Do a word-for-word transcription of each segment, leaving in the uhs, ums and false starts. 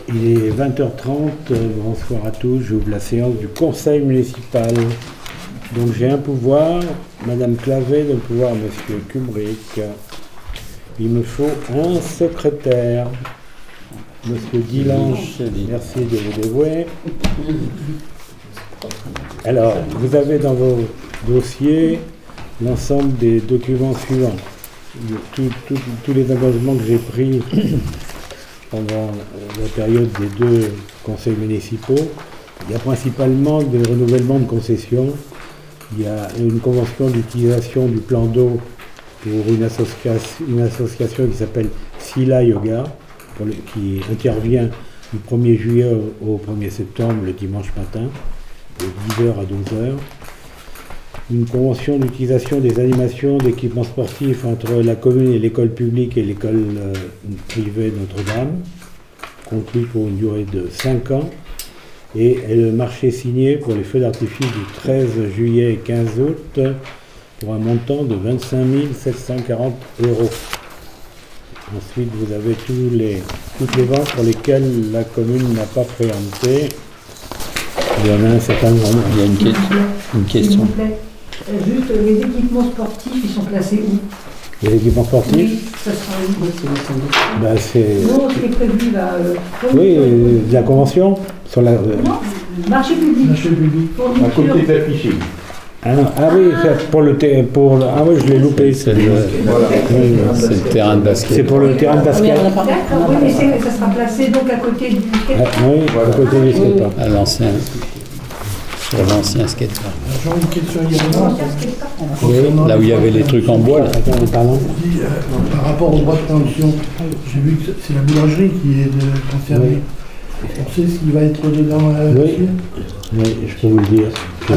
Il est vingt heures trente, bonsoir à tous, j'ouvre la séance du conseil municipal. Donc j'ai un pouvoir, Madame Clavet, de pouvoir Monsieur Kubrick. Il me faut un secrétaire. Monsieur Dilanche, merci de vous dévouer. Alors, vous avez dans vos dossiers l'ensemble des documents suivants. Tous les engagements que j'ai pris pendant la période des deux conseils municipaux. Il y a principalement des renouvellements de concessions. Il y a une convention d'utilisation du plan d'eau pour une, associa une association qui s'appelle Sila Yoga, pour le, qui intervient du premier juillet au, au premier septembre, le dimanche matin, de dix heures à douze heures. Une convention d'utilisation des animations d'équipements sportifs entre la commune et l'école publique et l'école euh, privée Notre-Dame, conclue pour une durée de cinq ans, et, et le marché signé pour les feux d'artifice du treize juillet et quinze août pour un montant de vingt-cinq mille sept cent quarante euros. Ensuite, vous avez tous les, toutes les ventes pour lesquelles la commune n'a pas préempté. Il y en a un certain nombre. Il y a une, que une question. Juste, les équipements sportifs, ils sont placés où? Les équipements sportifs? Oui, ça sera où? Ben, c'est... Non, c'est prévu là. Euh, oui, euh, la convention sur la... Euh... Non, marché public. Marché public. À côté de l'affiché. Ah, non. Ah oui, ah. pour le thé, pour le... Ah oui, je l'ai loupé. C'est le... Voilà. oui, le terrain de basket. C'est pour le terrain de basket. D'accord, oui, mais ça sera placé donc à côté du skatepark. Ah, oui, voilà. À côté du skatepark. À l'ancien. Sur l'ancien skatepark. J'ai une question également. Oui, là où il y avait les trucs en bois. Là. Attends, pardon. Dis, euh, par rapport au droit de préemption, j'ai vu que c'est la boulangerie qui est concernée. Oui. On sait ce qui va être dedans euh, oui. oui, je peux vous le dire. Ah,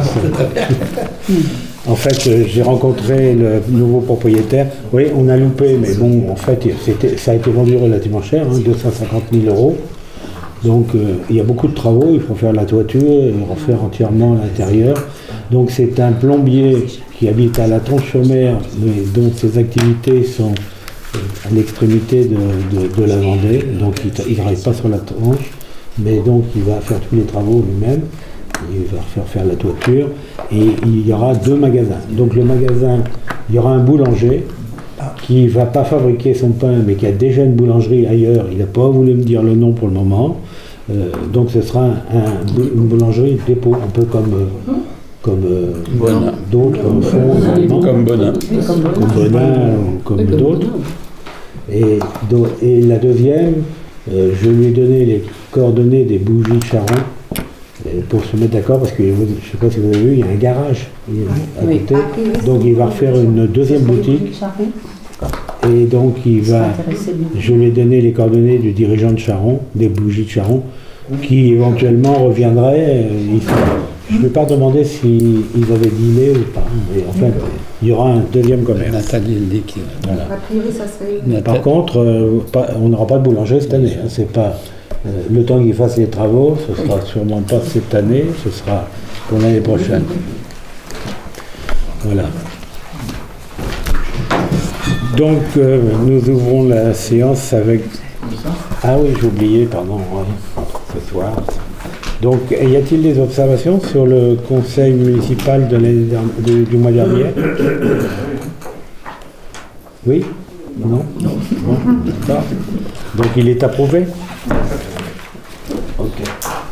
en fait, euh, j'ai rencontré le nouveau propriétaire. Oui, on a loupé, mais bon, en fait, ça a été vendu relativement cher, hein, deux cent cinquante mille euros. Donc, euh, il y a beaucoup de travaux, il faut faire la toiture et refaire entièrement l'intérieur. Donc, c'est un plombier qui habite à la Tronche-sur-Mer, mais dont ses activités sont à l'extrémité de, de, de la Vendée. Donc, il ne travaille pas sur la Tronche, mais donc, il va faire tous les travaux lui-même. Il va faire faire la toiture. Et il y aura deux magasins. Donc, le magasin, il y aura un boulanger qui ne va pas fabriquer son pain, mais qui a déjà une boulangerie ailleurs. Il n'a pas voulu me dire le nom pour le moment. Euh, donc ce sera un, un, une boulangerie dépôt, un peu comme, euh, comme euh, d'autres font. Comme Bonin. Comme Bonin, comme d'autres. Et, et la deuxième, euh, je lui ai donné les coordonnées des bougies de Charon pour se mettre d'accord, parce que je ne sais pas si vous avez vu, il y a un garage à côté. Donc il va refaire une deuxième boutique. Et donc il va, je lui ai donné les coordonnées du dirigeant de Charon, des bougies de Charon, qui éventuellement reviendrait. Je ne vais pas demander s'ils avaient dîné ou pas. Mais en fait, il y aura un deuxième commerce. Nathalie dit que... Voilà. A priori, ça serait... Par contre, euh, pas, on n'aura pas de boulanger cette année. Hein, c'est pas, euh, le temps qu'il fasse les travaux, ce ne sera sûrement pas cette année, ce sera pour l'année prochaine. Voilà. Donc, euh, nous ouvrons la séance avec... Ah oui, j'ai oublié, pardon, ouais, ce soir. Donc, y a-t-il des observations sur le conseil municipal de de, du mois dernier? Oui? Non? Non. Bon, donc, il est approuvé? Ok.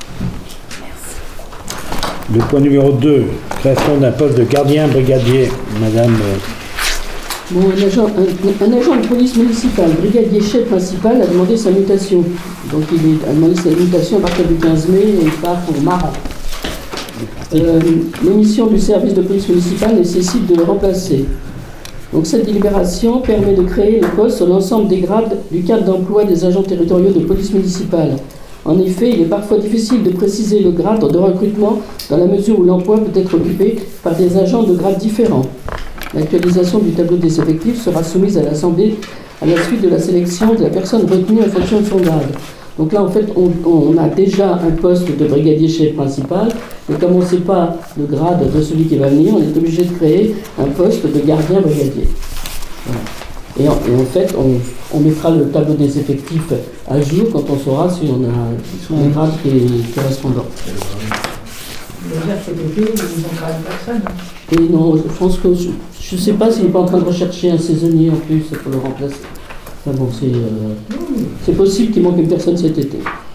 Le point numéro deux, création d'un poste de gardien brigadier. Madame... Bon, un, agent, un, un agent de police municipale, brigadier chef principal, a demandé sa mutation. Donc il a demandé sa mutation à partir du quinze mai et il part pour Maran. Euh, L'émission du service de police municipale nécessite de le remplacer. Donc cette délibération permet de créer le poste sur l'ensemble des grades du cadre d'emploi des agents territoriaux de police municipale. En effet, il est parfois difficile de préciser le grade de recrutement dans la mesure où l'emploi peut être occupé par des agents de grades différents. L'actualisation du tableau des effectifs sera soumise à l'Assemblée à la suite de la sélection de la personne retenue en fonction de son grade. Donc là, en fait, on, on a déjà un poste de brigadier chef principal, mais comme on ne sait pas le grade de celui qui va venir, on est obligé de créer un poste de gardien brigadier. Voilà. Et en, et en fait, on, on mettra le tableau des effectifs à jour quand on saura si on a un grade qui est correspondant. Déjà, cet été, ils n'ont quand même personne. Et non, je pense que je ne sais pas s'il n'est pas en train de rechercher un saisonnier en plus pour le remplacer. Enfin bon, c'est euh, c'est possible qu'il manque une personne cet été.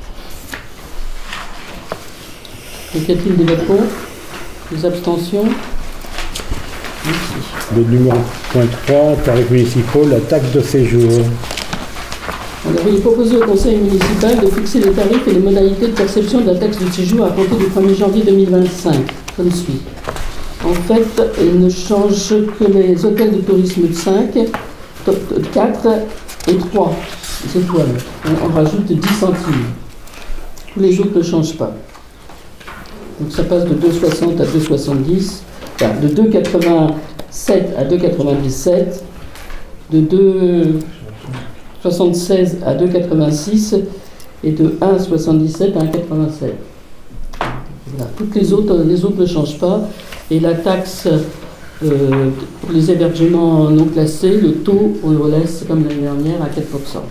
Donc, y a-t-il des votes contre? Des abstentions? Merci. Le numéro point trois, tarifs municipaux, la taxe de séjour. Alors, il est proposé au conseil municipal de fixer les tarifs et les modalités de perception de la taxe de séjour à compter du premier janvier deux mille vingt-cinq, comme suit. En fait, il ne change que les hôtels de tourisme de cinq, quatre et trois étoiles. On rajoute dix centimes. Tous les autres ne changent pas. Donc ça passe de deux virgule soixante à deux virgule soixante-dix, enfin, de deux virgule quatre-vingt-sept à deux virgule quatre-vingt-dix-sept, de deux virgule soixante-seize à deux virgule quatre-vingt-six et de un virgule soixante-dix-sept à un virgule quatre-vingt-sept. Voilà. Toutes les autres, les autres ne changent pas. Et la taxe euh, pour les hébergements non classés, le taux, on le laisse comme l'année dernière à quatre pour cent.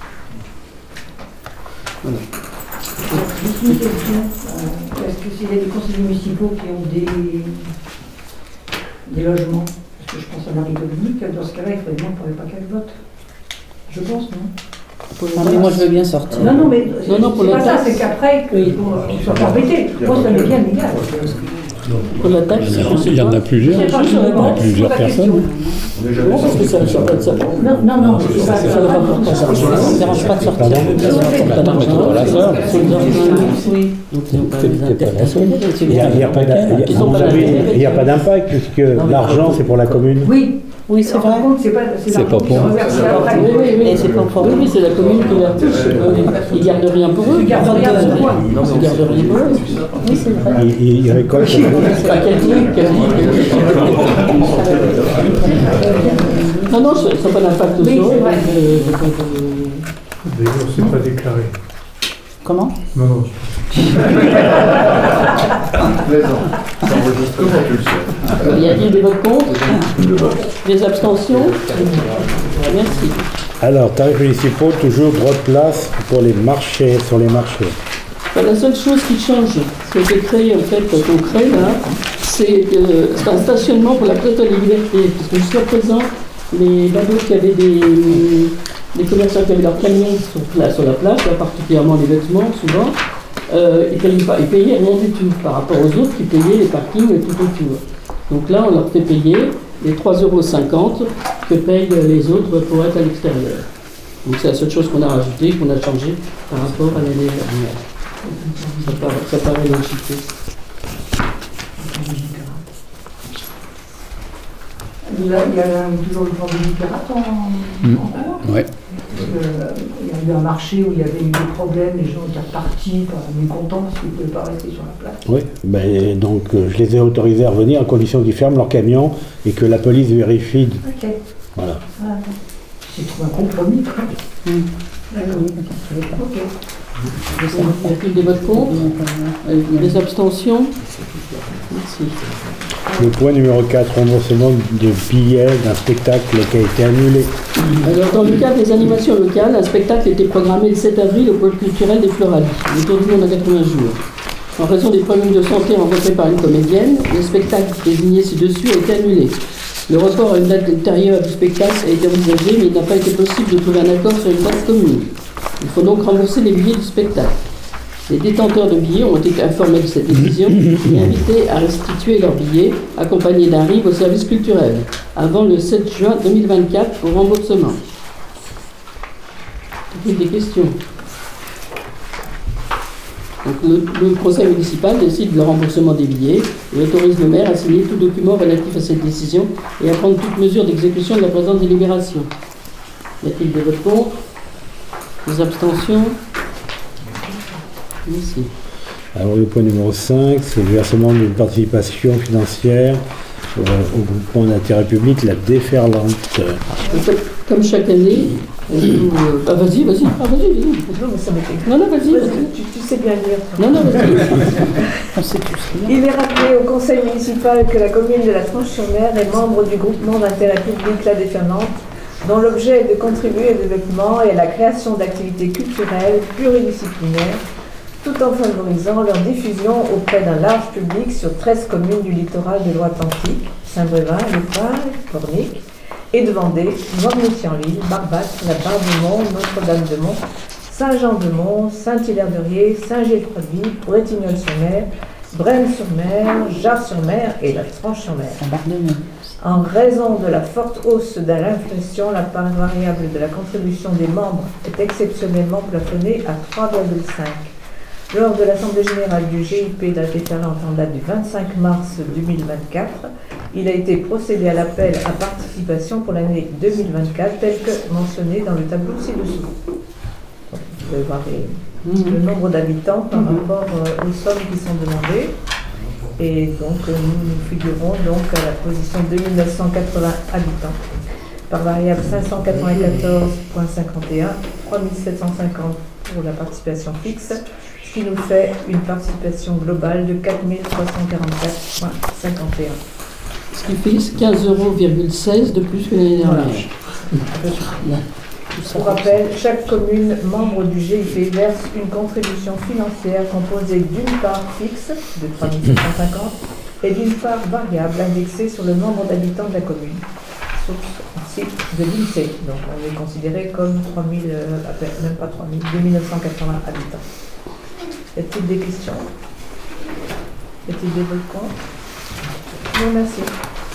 Voilà. Juste une question. Euh, Est-ce que s'il y a des conseillers municipaux qui ont des, des logements, parce que je pense à Marie-Dominique, dans ce cas-là, il faudrait bien qu'on n'ait pas qu'elle vote. Je pense, non? Ah, mais moi je veux bien sortir. Non, non, mais Non, non, pour c'est la pas ça, taxe. c'est qu'après, qu'ils ne soient pas embêtés. Moi, ça m'est bien égal. Pour la taxe, je sais Il y en pas. a plusieurs. Je sais pas, je Il y a demande, plusieurs je pose la personnes. question. Non, parce que ça ne sort pas de ça. Non, non, non, c'est pas Ça ne ça. rapporte pas ça. Ça ne me dérange pas de sortir. Attends, mais tu dois la faire. C'est une Oui. Donc, c'est pas T'es- les t'es pas la seule. Il n'y a, il y a pas d'a- il y a- Ils sont pas à mon avis, là. il y a pas d'impact puisque l'argent c'est pour la commune. Oui, Oui, c'est par vrai. contre, c'est pas C'est l'argent pas qui pour- se reverse après. Oui, oui, oui. Et c'est pas pour Oui, oui, c'est la commune qui leur touche. Euh, Ils ne gardent rien pour eux. Ils gardent rien pour moi. Ils ne gardent rien pour eux. Oui, c'est vrai. Ils, ils- ils récoltent. C'est pas quel truc, quel truc. Non, non, ça n'a pas d'impact Oui, sur eux. c'est vrai. Euh, je crois que- D'ailleurs, c'est pas déclaré. Comment? Non, non. Il y a des votes contre, des abstentions. Merci. Alors, tarifs municipaux, toujours droit de place pour les marchés, sur les marchés. Enfin, la seule chose qui change, ce qui a été créé en fait, qu'on crée là, c'est que c'est un stationnement pour la place de la Liberté. Parce que jusqu'à présent, les badauds qui avaient des, des commerçants qui avaient leurs camions sur, la- sur la place, là, particulièrement les vêtements souvent, euh, ils payaient pas, ils payaient rien du tout par rapport aux autres qui payaient les parkings et tout autour. Donc là, on leur fait payer les trois euros cinquante que payent les autres pour être à l'extérieur. Donc c'est la seule chose qu'on a rajoutée, qu'on a changé par rapport à l'année dernière. Ça paraît, ça paraît logique. Il y a, il y a toujours le plan de Nicaragua en, Mm. en cours. Ouais. Parce que, euh, il y a eu un marché où il y avait eu des problèmes, les gens étaient repartis, pas mécontents parce qu'ils ne pouvaient pas rester sur la place. Oui, ben, donc euh, je les ai autorisés à revenir à condition qu'ils ferment leur camion et que la police vérifie. Ok, Voilà. voilà. J'ai trouvé un compromis. Quoi. D'accord. Ok. Y a-t-il des votes contre? Des abstentions? Merci. Le point numéro quatre, remboursement de billets d'un spectacle qui a été annulé. Alors, dans le cadre des animations locales, un spectacle était programmé le sept avril au pôle culturel des Floralies, le tour du monde en quatre-vingts jours. En raison des problèmes de santé rencontrés par une comédienne, le spectacle désigné ci-dessus a été annulé. Le report à une date ultérieure du spectacle a été envisagé, mais il n'a pas été possible de trouver un accord sur une date commune. Il faut donc rembourser les billets du spectacle. Les détenteurs de billets ont été informés de cette décision et invités à restituer leurs billets, accompagnés d'un R I B au service culturel, avant le sept juin deux mille vingt-quatre pour remboursement. Y a-t-il des questions? Donc, le, le conseil municipal décide le remboursement des billets et autorise le maire à signer tout document relatif à cette décision et à prendre toute mesure d'exécution de la présente délibération. Y a-t-il des votes contre? Des abstentions? Merci. Alors le point numéro cinq, c'est le versement d'une participation financière euh, au groupement d'intérêt public, la déferlante. Comme, comme chaque année, on vous, euh, ah, vas-y, vas-y, ah, vas-y, vas-y. Non, mais ça m'était. Non, non, vas-y, vas-y. Tu, tu sais bien lire. Non, non, vas-y. On sait tous. Il est rappelé au conseil municipal que la commune de la Tranche-sur-Mer est membre du groupement d'intérêt public La Déferlante, dont l'objet est de contribuer au développement et à la création d'activités culturelles pluridisciplinaires, tout en favorisant leur diffusion auprès d'un large public sur treize communes du littoral de l'Ouest-Atlantique, Saint-Brévin, Le Poil, Pornic, et de Vendée, Noirmoutier-en-l'Île, Barbac, La Barre-de-Mont, Notre-Dame-de-Mont, Saint-Jean-de-Mont, Saint-Hilaire-de-Riez, Saint-Gilles-Croix-de-Vie, Bretignolles-sur-Mer, Braine-sur-Mer, Jars-sur-Mer et La Tranche-sur-Mer. En raison de la forte hausse de l'inflation, la part variable de la contribution des membres est exceptionnellement plafonnée à trois virgule cinq. Lors de l'Assemblée générale du G I P d'Altétalente en date du vingt-cinq mars deux mille vingt-quatre, il a été procédé à l'appel à participation pour l'année deux mille vingt-quatre, tel que mentionné dans le tableau ci-dessous. Vous pouvez voir les, mmh. le nombre d'habitants par mmh. rapport euh, aux sommes qui sont demandées. Et donc euh, nous nous figurons donc à la position deux mille neuf cent quatre-vingts habitants. Par variable cinq cent quatre-vingt-quatorze virgule cinquante et un, trois mille sept cent cinquante pour la participation fixe, ce qui nous fait une participation globale de quatre mille trois cent quarante-quatre virgule cinquante et un. Ce qui fait quinze virgule seize euros de plus que l'année dernière. Voilà. Pour rappel, chaque commune membre du G I P verse une contribution financière composée d'une part fixe de trois mille sept cent cinquante et d'une part variable indexée sur le nombre d'habitants de la commune, source aussi de l'I N S E E. Donc on est considéré comme trois mille, euh, même pas trois mille, deux mille neuf cent quatre-vingts habitants. Y a-t-il des questions? Y a-t-il des votes contre? Je vous remercie.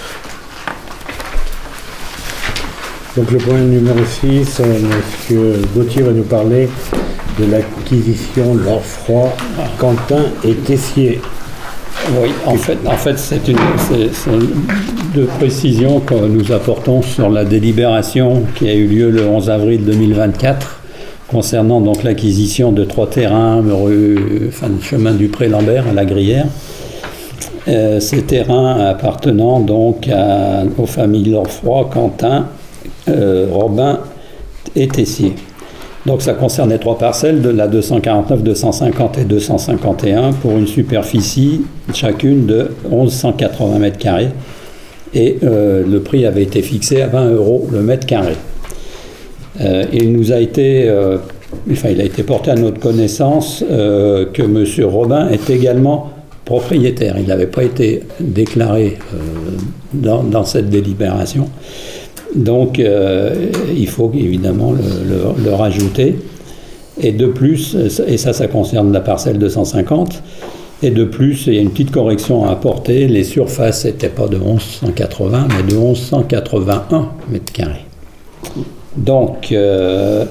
Donc le point numéro six, M. Gauthier va nous parler de l'acquisition L'Orfroy, Quentin et Tessier. Oui, en fait, en fait c'est une, c'est, c'est deux précisions que nous apportons sur la délibération qui a eu lieu le onze avril deux mille vingt-quatre concernant donc l'acquisition de trois terrains rue, enfin, chemin du Pré-Lambert à la Grière. Euh, ces terrains appartenant donc à, aux familles L'Orfroy, Quentin, Euh, Robin et Tessier. Donc ça concernait trois parcelles, de la deux cent quarante-neuf, deux cent cinquante et deux cent cinquante et un, pour une superficie chacune de mille cent quatre-vingts mètres carrés. Et euh, le prix avait été fixé à vingt euros le mètre carré. Euh, il nous a été, euh, enfin il a été porté à notre connaissance euh, que M. Robin est également propriétaire. Il n'avait pas été déclaré euh, dans, dans cette délibération. Donc, euh, il faut évidemment le, le, le rajouter. Et de plus, et ça, ça concerne la parcelle deux cent cinquante, et de plus, il y a une petite correction à apporter. Les surfaces n'étaient pas de mille cent quatre-vingts, mais de mille cent quatre-vingt-un mètres carrés. Donc, euh,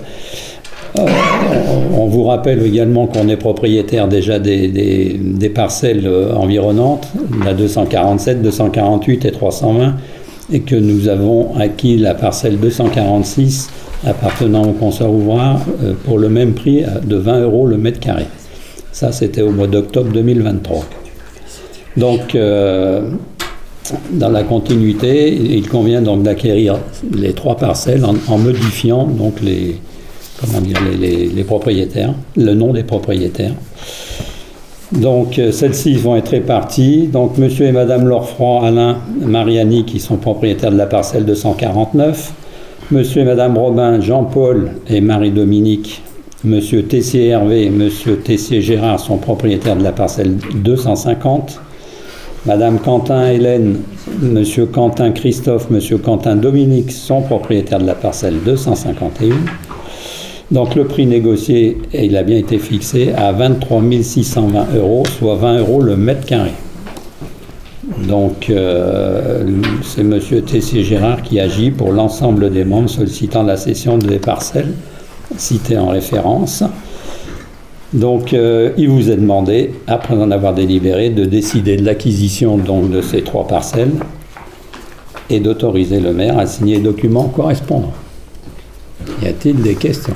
on vous rappelle également qu'on est propriétaire déjà des, des, des parcelles environnantes, la deux cent quarante-sept, deux cent quarante-huit et trois cent vingt, et que nous avons acquis la parcelle deux cent quarante-six appartenant au consortium Ouvrard euh, pour le même prix de vingt euros le mètre carré. Ça, c'était au mois d'octobre deux mille vingt-trois. Donc, euh, dans la continuité, il convient donc d'acquérir les trois parcelles en, en modifiant donc les, comment dire, les, les, les propriétaires, le nom des propriétaires. Donc, euh, celles-ci vont être réparties. Donc, monsieur et madame L'Orfroy, Alain, Mariani, qui sont propriétaires de la parcelle deux cent quarante-neuf. Monsieur et madame Robin, Jean-Paul et Marie-Dominique. Monsieur Tessier Hervé et monsieur Tessier Gérard sont propriétaires de la parcelle deux cent cinquante. Madame Quentin Hélène, monsieur Quentin Christophe, monsieur Quentin Dominique sont propriétaires de la parcelle deux cent cinquante et un. Donc le prix négocié, il a bien été fixé à vingt-trois mille six cent vingt euros, soit vingt euros le mètre carré. Donc euh, c'est M. Tessier Gérard qui agit pour l'ensemble des membres sollicitant la cession des parcelles citées en référence. Donc euh, il vous est demandé, après en avoir délibéré, de décider de l'acquisition donc de ces trois parcelles et d'autoriser le maire à signer les documents correspondants. Y a-t-il des questions?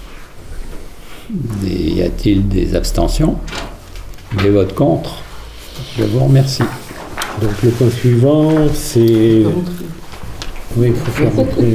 Y a-t-il des abstentions? Des votes contre? Je vous remercie. Donc le point suivant, c'est... Oui, il faut faire rentrer...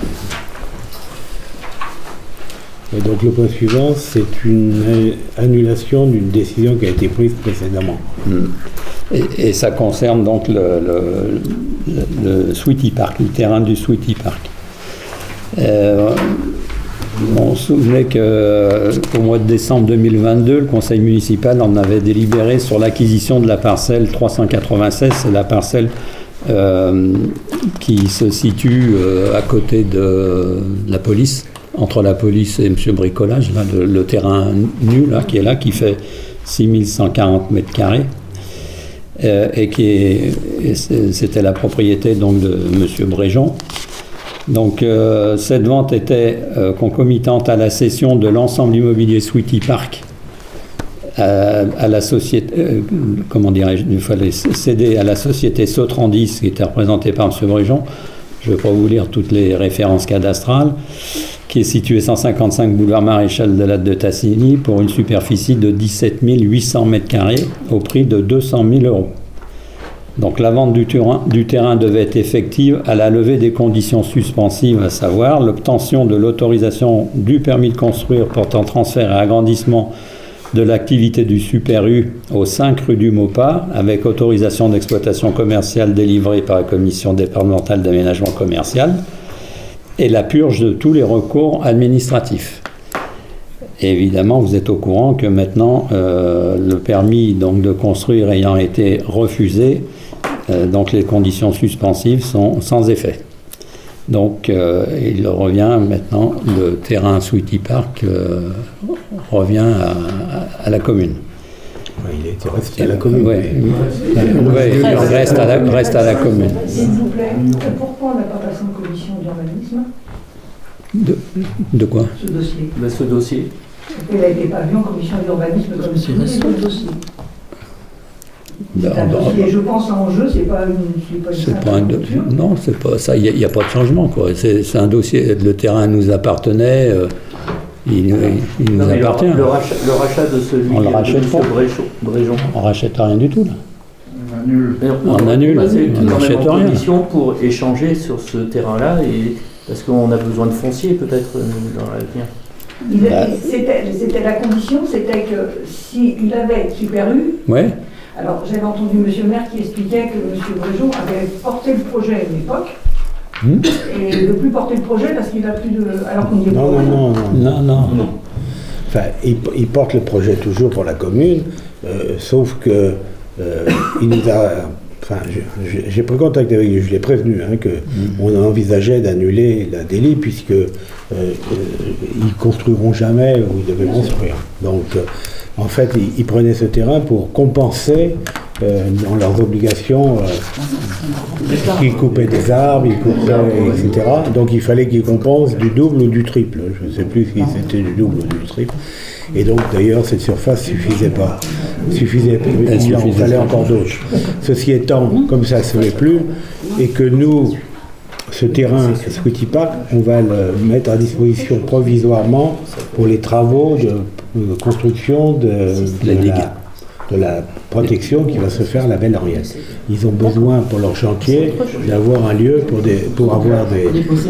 Et donc le point suivant, c'est une annulation d'une décision qui a été prise précédemment. Et, et ça concerne donc le, le, le, le Sweetie Park, le terrain du Sweetie Park. Euh, on se souvenait qu'au mois de décembre deux mille vingt-deux, le conseil municipal en avait délibéré sur l'acquisition de la parcelle trois cent quatre-vingt-seize, c'est la parcelle euh, qui se situe euh, à côté de, de la police, entre la police et M. Bricolage, là, le, le terrain nu là, qui est là, qui fait six mille cent quarante mètres carrés. Euh, et qui est, et c'était la propriété donc de M. Bréjon. Donc euh, cette vente était euh, concomitante à la cession de l'ensemble immobilier Sweetie Park à, à la société, euh, comment dirais-je, il fallait céder à la société Sotrandis qui était représentée par M. Bréjon. Je ne vais pas vous lire toutes les références cadastrales, qui est située cent cinquante-cinq boulevard Maréchal de Latte de Tassigny pour une superficie de dix-sept mille huit cents mètres carrés au prix de deux cent mille euros. Donc la vente du terrain, du terrain devait être effective à la levée des conditions suspensives, à savoir l'obtention de l'autorisation du permis de construire portant transfert et agrandissement de l'activité du Super U au cinq rue du Maupas, avec autorisation d'exploitation commerciale délivrée par la commission départementale d'aménagement commercial, et la purge de tous les recours administratifs. Et évidemment, vous êtes au courant que maintenant, euh, le permis donc, de construire ayant été refusé, euh, donc les conditions suspensives sont sans effet. Donc, euh, il revient maintenant, le terrain Sweetie Park euh, revient à, à, à la commune. Ouais, il était resté à la commune. Oui, ouais, il reste à la, reste à la commune. S'il vous plaît, pourquoi on n'a pas passé en commission d'urbanisme De, de quoi? ce dossier? Ben, ce dossier. Il n'a été pas vu en commission d'urbanisme comme tous les autres dossiers. Ben, C'est un ben, dossier, je pense, en jeu, c'est pas une, c'est pas une C'est simple pas un do- rupture. non, c'est pas ça. Il n'y a, a pas de changement, quoi. C'est, c'est un dossier. Le terrain nous appartenait. Euh, il, il- il nous Non, mais le- appartient. Le, rachat, le rachat de celui On le de rachète M. pas. Bréjon. Bréjon. On rachète rien du tout là. Mais On annule, C'est on quand même n'achète en rien. condition pour échanger sur ce terrain-là, et parce qu'on a besoin de foncier peut-être euh, dans l'avenir. Il a- Bah. C'était c'était la condition, c'était que s'il avait Super U, Ouais. alors j'avais entendu M. le maire qui expliquait que M. Bréjon avait porté le projet à une époque, Hmm. et ne plus porter le projet parce qu'il n'a plus de. Alors qu'on y est Non, pour non, rien. non, non. Non, non. Non. Enfin, il, il porte le projet toujours pour la commune, euh, sauf que euh, il nous a. Enfin, je- je- j'ai pris contact avec lui, je l'ai prévenu, hein, que on envisageait d'annuler la délit puisque euh, euh, ils construiront jamais où ils devaient construire. Donc, euh, en fait, ils, ils prenaient ce terrain pour compenser euh, dans leurs obligations. Euh, ils coupaient des arbres, ils coupaient, et cetera. Donc, il fallait qu'ils compensent du double ou du triple. Je ne sais plus si c'était du double ou du triple. Et donc, d'ailleurs, cette surface ne suffisait pas. Suffisait, Elle il en suffisait fallait pas. encore d'autres. Ceci étant, comme ça ne se fait plus, et que nous, ce terrain Sweetie Park, on va le mettre à disposition provisoirement pour les travaux de, de construction de, Les de digues. la, de la protection qui va se faire à la Belle Henriette. Ils ont besoin pour leur chantier d'avoir un lieu pour, des, pour avoir des,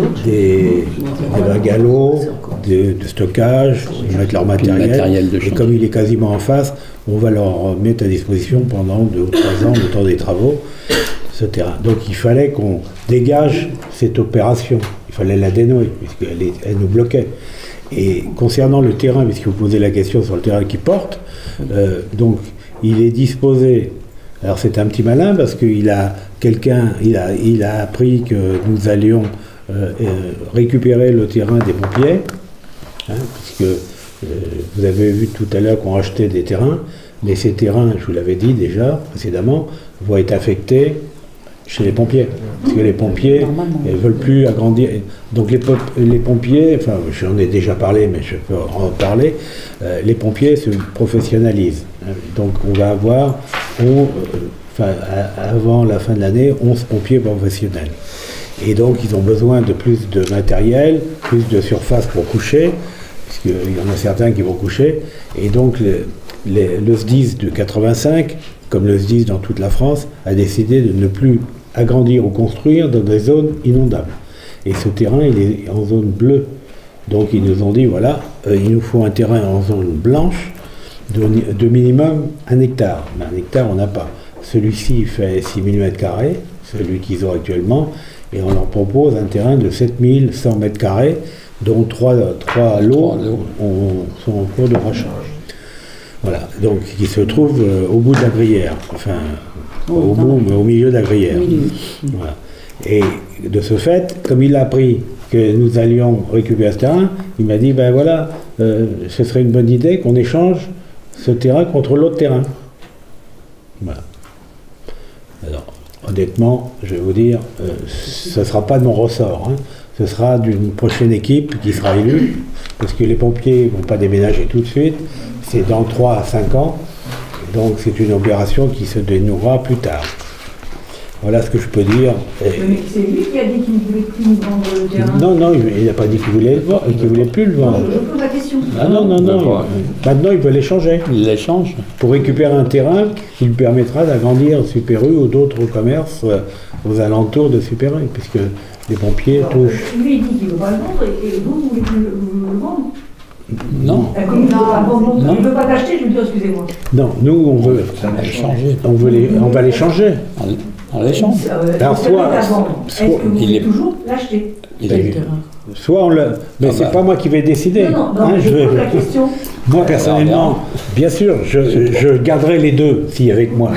des, des bungalows, des- de stockage, ils mettent leur matériel. matériel de et chantier. comme il est quasiment en face, on va leur mettre à disposition pendant deux ou trois ans, le temps des travaux, ce terrain. Donc il fallait qu'on dégage cette opération. Il fallait la dénouer, puisqu'elle est- elle nous bloquait. Et concernant le terrain, puisque vous posez la question sur le terrain qui porte, euh, donc il est disposé. Alors c'est un petit malin parce qu'il a quelqu'un, il a, il a appris que nous allions euh, euh, récupérer le terrain des pompiers, hein, puisque euh, vous avez vu tout à l'heure qu'on rachetait des terrains, mais ces terrains, je vous l'avais dit déjà précédemment, vont être affectés chez les pompiers. Parce que les pompiers ne veulent plus agrandir. Donc les, pop- les pompiers, enfin j'en ai déjà parlé, mais je peux en parler, euh, les pompiers se professionnalisent. hein. Donc on va avoir, on, euh, enfin, à- avant la fin de l'année, onze pompiers professionnels. Et donc ils ont besoin de plus de matériel, plus de surface pour coucher, puisqu'il y en a certains qui vont coucher. Et donc le, les- le S D I S de quatre-vingt-cinq, comme le S D I S dans toute la France, a décidé de ne plus agrandir ou construire dans des zones inondables. Et ce terrain, il est en zone bleue. Donc ils nous ont dit, voilà, euh, il nous faut un terrain en zone blanche de, de minimum un hectare. Mais un hectare, on n'a pas. Celui-ci il fait six mille mètres carrés, celui qu'ils ont actuellement, et on leur propose un terrain de sept mille cent mètres carrés, dont trois, trois lots ont- sont en cours de rachat. Voilà, donc qui se trouve euh, au bout de la Gruyère, enfin au bout, mais au milieu de la Gruyère. Voilà. Et de ce fait, comme il a appris que nous allions récupérer ce terrain, il m'a dit, ben voilà, euh, ce serait une bonne idée qu'on échange ce terrain contre l'autre terrain. Voilà. Alors, honnêtement, je vais vous dire, euh, ce ne sera pas de mon ressort, hein. Ce sera d'une prochaine équipe qui sera élue, parce que les pompiers ne vont pas déménager tout de suite, c'est dans trois à cinq ans, donc c'est une opération qui se dénouera plus tard. Voilà ce que je peux dire. Et- Mais c'est lui qui a dit qu'il ne voulait plus nous vendre le terrain. Non, non, il n'a pas dit qu'il voulait, le vendre, qu'il voulait plus le vendre. Je pose la question. Ah non, non, non. il- Maintenant, il veut l'échanger Il l'échange. pour récupérer un terrain qui lui permettra d'agrandir Super U ou d'autres commerces euh, aux alentours de Super U, puisque les pompiers Alors, touchent. Lui, il dit qu'il ne veut pas le vendre et, et vous, vous voulez plus le, vous le vendre. Non, La commune ne veut pas le vendre. Non. Il ne veut pas l'acheter, je veux dire, excusez-moi. Non, nous, on veut, on va l'échanger. on veut les, on va l'échanger. On l'échange. Euh, Alors, il soit- permet de la vendre. Est-ce soit- que vous il voulez est- toujours l'acheter? Il Quel est- terrain? Soit on le. Mais Ah c'est bah. pas moi qui vais décider. Non, non, non, hein, je je vais- pose la question. Moi, personnellement, bien sûr, je, je garderai les deux, si avec moi.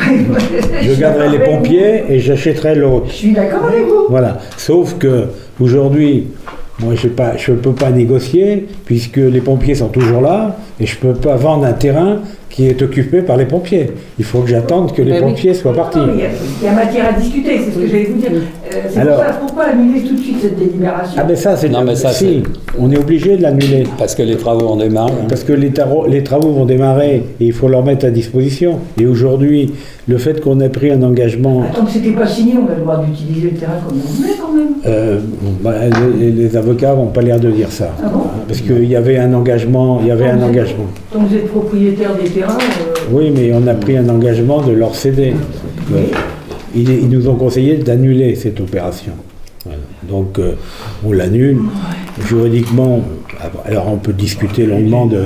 Je garderai les pompiers et j'achèterai l'autre. Je suis d'accord avec vous. Voilà. Sauf que aujourd'hui, moi, j'ai pas, je ne peux pas négocier puisque les pompiers sont toujours là et je ne peux pas vendre un terrain qui est occupé par les pompiers. Il faut que j'attende que les Ben oui. pompiers soient partis. Non, mais il y a- il y, a matière à discuter, c'est ce que j'allais vous dire. Euh, c'est Alors- pour ça, pourquoi annuler tout de suite cette délibération? Ah ben ça, c'est Non, mais ça, si, on est obligé de l'annuler. Parce que les travaux ont démarré. hein. Parce que les, taro- les travaux vont démarrer et il faut leur mettre à disposition. Et aujourd'hui, le fait qu'on ait pris un engagement, Tant que c'était pas signé, on a le droit d'utiliser le terrain comme on voulait quand même. euh, bah, les, les avocats n'ont pas l'air de dire ça. Ah bon? Parce qu'il y avait un engagement, il y avait un engagement. Tant que vous êtes propriétaire des terrains, euh, Oui, mais on a pris un engagement de leur céder. oui. Ils, ils nous ont conseillé d'annuler cette opération. Voilà. Donc euh, on l'annule. Juridiquement, alors on peut discuter longuement de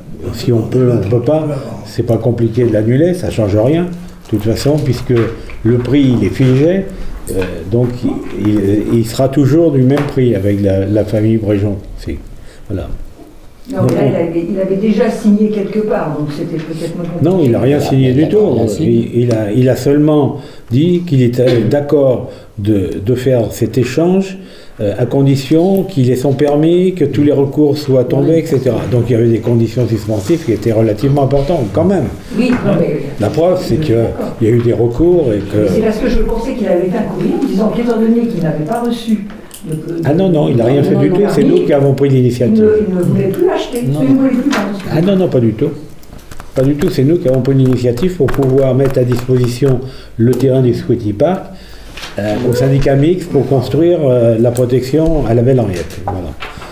si on peut, on ne peut pas. C'est pas compliqué de l'annuler, ça ne change rien. De toute façon, puisque le prix il est figé, euh, donc il, il- il sera toujours du même prix avec la, la famille Bréjon. C'est- Voilà. Non, mais là, il avait, il avait déjà signé quelque part, donc c'était peut-être moins compliqué. Non, il n'a rien Il a- signé il du a tout. rien signé. Il, il a, il a seulement dit qu'il était d'accord de, de faire cet échange euh, à condition qu'il ait son permis, que tous les recours soient tombés, et cetera. Donc il y avait des conditions suspensives qui étaient relativement importantes quand même. Oui, non, mais. La preuve, c'est qu'il y a eu des recours et C'est que... parce que je pensais qu'il avait fait un courrier en disant qu'étant donné qu'il n'avait pas reçu. de- Ah non, non, il n'a rien Non, fait non, du non, tout. non. C'est nous qui avons pris Il l'initiative. ne, il ne voulait plus l'acheter. Non. Il ne voulait plus, pardon. Ah non, non, pas du tout. Pas du tout, c'est nous qui avons pris l'initiative pour pouvoir mettre à disposition le terrain du Squatty Park euh, au syndicat mixte pour construire euh, la protection à la Belle Henriette. Voilà.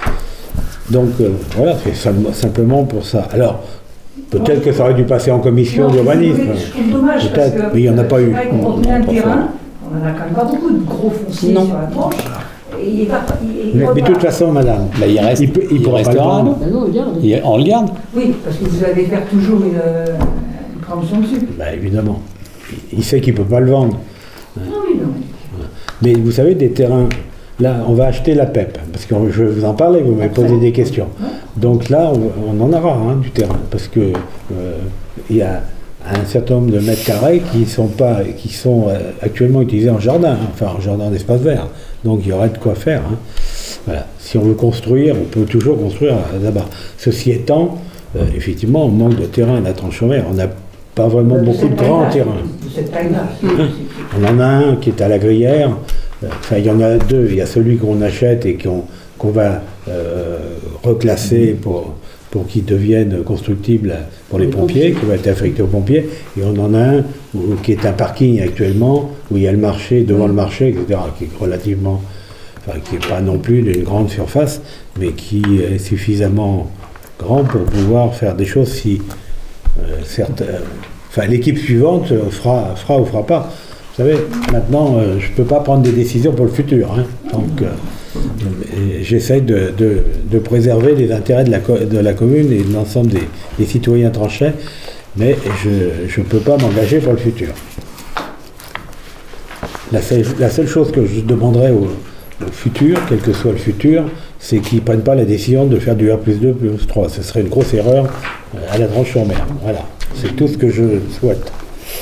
Donc euh, voilà, c'est sim- simplement pour ça. Alors, peut-être que ça aurait dû passer en commission Non, d'urbanisme. Je trouve dommage parce Peut-être, que. mais il n'y en a pas eu. C'est vrai qu'on contenait un terrain, on n'en a quand même pas beaucoup de gros fonciers Non. sur la tranche. Et il est pas. il- il Mais, mais de repart. toute façon, madame, Bah, il reste, il, peut, il il pourra pas le restera, vendre. Ben non, regarde. Il- on le garde. Oui, parce que vous allez faire toujours une, euh, une préemption dessus. Bah, évidemment. Il- Il sait qu'il ne peut pas le vendre. Non, oui, non. Mais vous savez, des terrains, là, on va acheter la P E P, parce que je vais vous en parler, vous m'avez posé des questions. Donc là, on, on en aura hein, du terrain, parce que euh, il y a un certain nombre de mètres carrés qui sont, pas, qui sont euh, actuellement utilisés en jardin, hein, enfin en jardin d'espace vert. Donc il y aurait de quoi faire. hein. Voilà. Si on veut construire, on peut toujours construire là-bas. Ceci étant, euh, effectivement, on manque de terrain à la Tranche-Chaumière. On n'a pas vraiment De beaucoup de cette grands taille-là, terrains. De cette taille-là. On en a un qui est à la Gruyère, euh, enfin il y en a deux, il y a celui qu'on achète et qu'on qu'on va euh, reclasser pour, pour qu'il devienne constructible pour les pompiers, qui va être affecté aux pompiers, et on en a un où- qui est un parking actuellement, où il y a le marché, devant le marché, et cetera, qui est relativement, enfin qui n'est pas non plus d'une grande surface, mais qui est suffisamment grand pour pouvoir faire des choses si euh, certes, euh, enfin l'équipe suivante euh, fera, fera ou fera pas. Vous savez, maintenant, euh, je ne peux pas prendre des décisions pour le futur. hein. Donc, euh, et j'essaye de, de- de préserver les intérêts de la, co- de la commune et de l'ensemble des, des citoyens tranchais, mais je ne peux pas m'engager pour le futur. La seule, la seule chose que je demanderais au, au futur, quel que soit le futur, c'est qu'ils ne prennent pas la décision de faire du R plus deux plus trois. Ce serait une grosse erreur à la Tranche-sur-Mer. Voilà, c'est tout ce que je souhaite.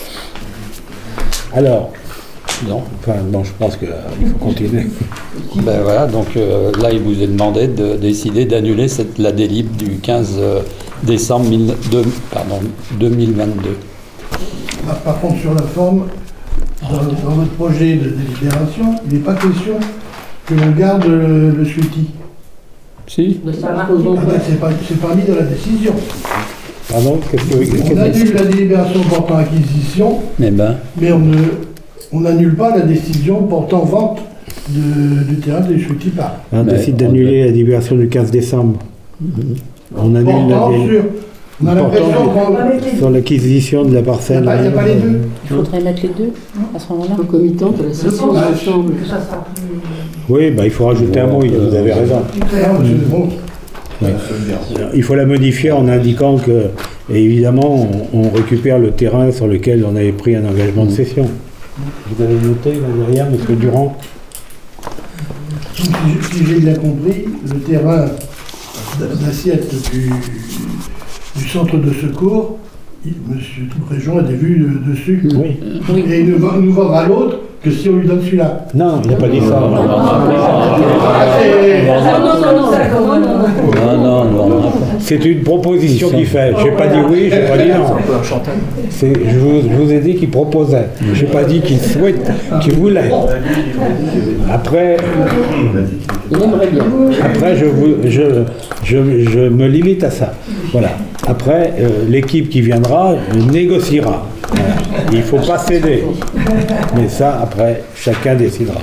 Alors, non, enfin, non, je pense qu'il faut continuer. Ben voilà, donc euh, là, il vous est demandé de décider d'annuler cette- la délib du quinze décembre mille deux pardon, deux mille vingt-deux. Par, par contre, sur la forme, dans, dans votre projet de délibération, il n'est pas question que l'on garde le, le SWITI. Si? Ben, ça Ah, pose donc Ah ben, c'est pas, c'est pas mis dans la décision. Pardon, qu'est-ce que qu'est-ce On que- annule la délibération portant acquisition, Eh ben, mais on ne, on n'annule pas la décision portant vente de- du terrain de SWITI Park. On Mais décide on d'annuler la libération du quinze décembre. On annule la Portant dé- sur, on a Portant l'impression sur- qu'on... sur l'acquisition de la parcelle. Il n'y a, pas- il y a pas les deux. Il faudrait mettre les deux à ce moment-là. concomitante à la session pense ensemble. Que ça sera plus... Oui, bah, il faut rajouter un mot, il- vous avez raison. Non, parce que bon, Il faut la modifier en indiquant que, et évidemment, on, on récupère le terrain sur lequel on avait pris un engagement de cession. Vous avez noté là derrière, M. Durand? si, j'ai- si j'ai bien compris, le terrain d'assiette du, du centre de secours, il- Monsieur Toupréjon a des vues de- dessus. Oui. Oui. Et il ne va- nous vendra l'autre que si on lui donne celui-là. Non, il n'a pas dit ça. Ah, c'est- Ah, non, non, non, ça, comment, non, non. non, non, non. C'est une proposition qu'il fait. Je n'ai pas dit oui, je n'ai pas dit C'est un non. peu un chantage. C'est- Je vous, je vous ai dit qu'il proposait. Je n'ai pas dit qu'il souhaite, qu'il voulait. Après, Il aimerait bien. après je, vous, je, je, je me limite à ça. Voilà. Après, euh, l'équipe qui viendra négociera. Voilà. Il ne faut pas céder. Mais ça, après, chacun décidera.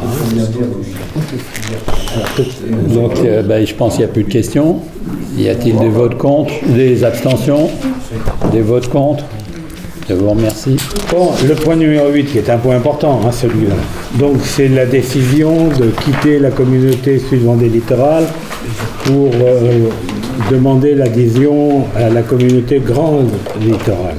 Donc, euh, ben, je pense qu'il n'y a plus de questions. Y a-t-il des votes contre, des abstentions, des votes contre? Je vous remercie. Bon, le point numéro huit, qui est un point important, hein, celui-là. Donc, c'est la décision de quitter la communauté Sud-Vendée littorale pour euh, demander l'adhésion à la communauté Grande littorale.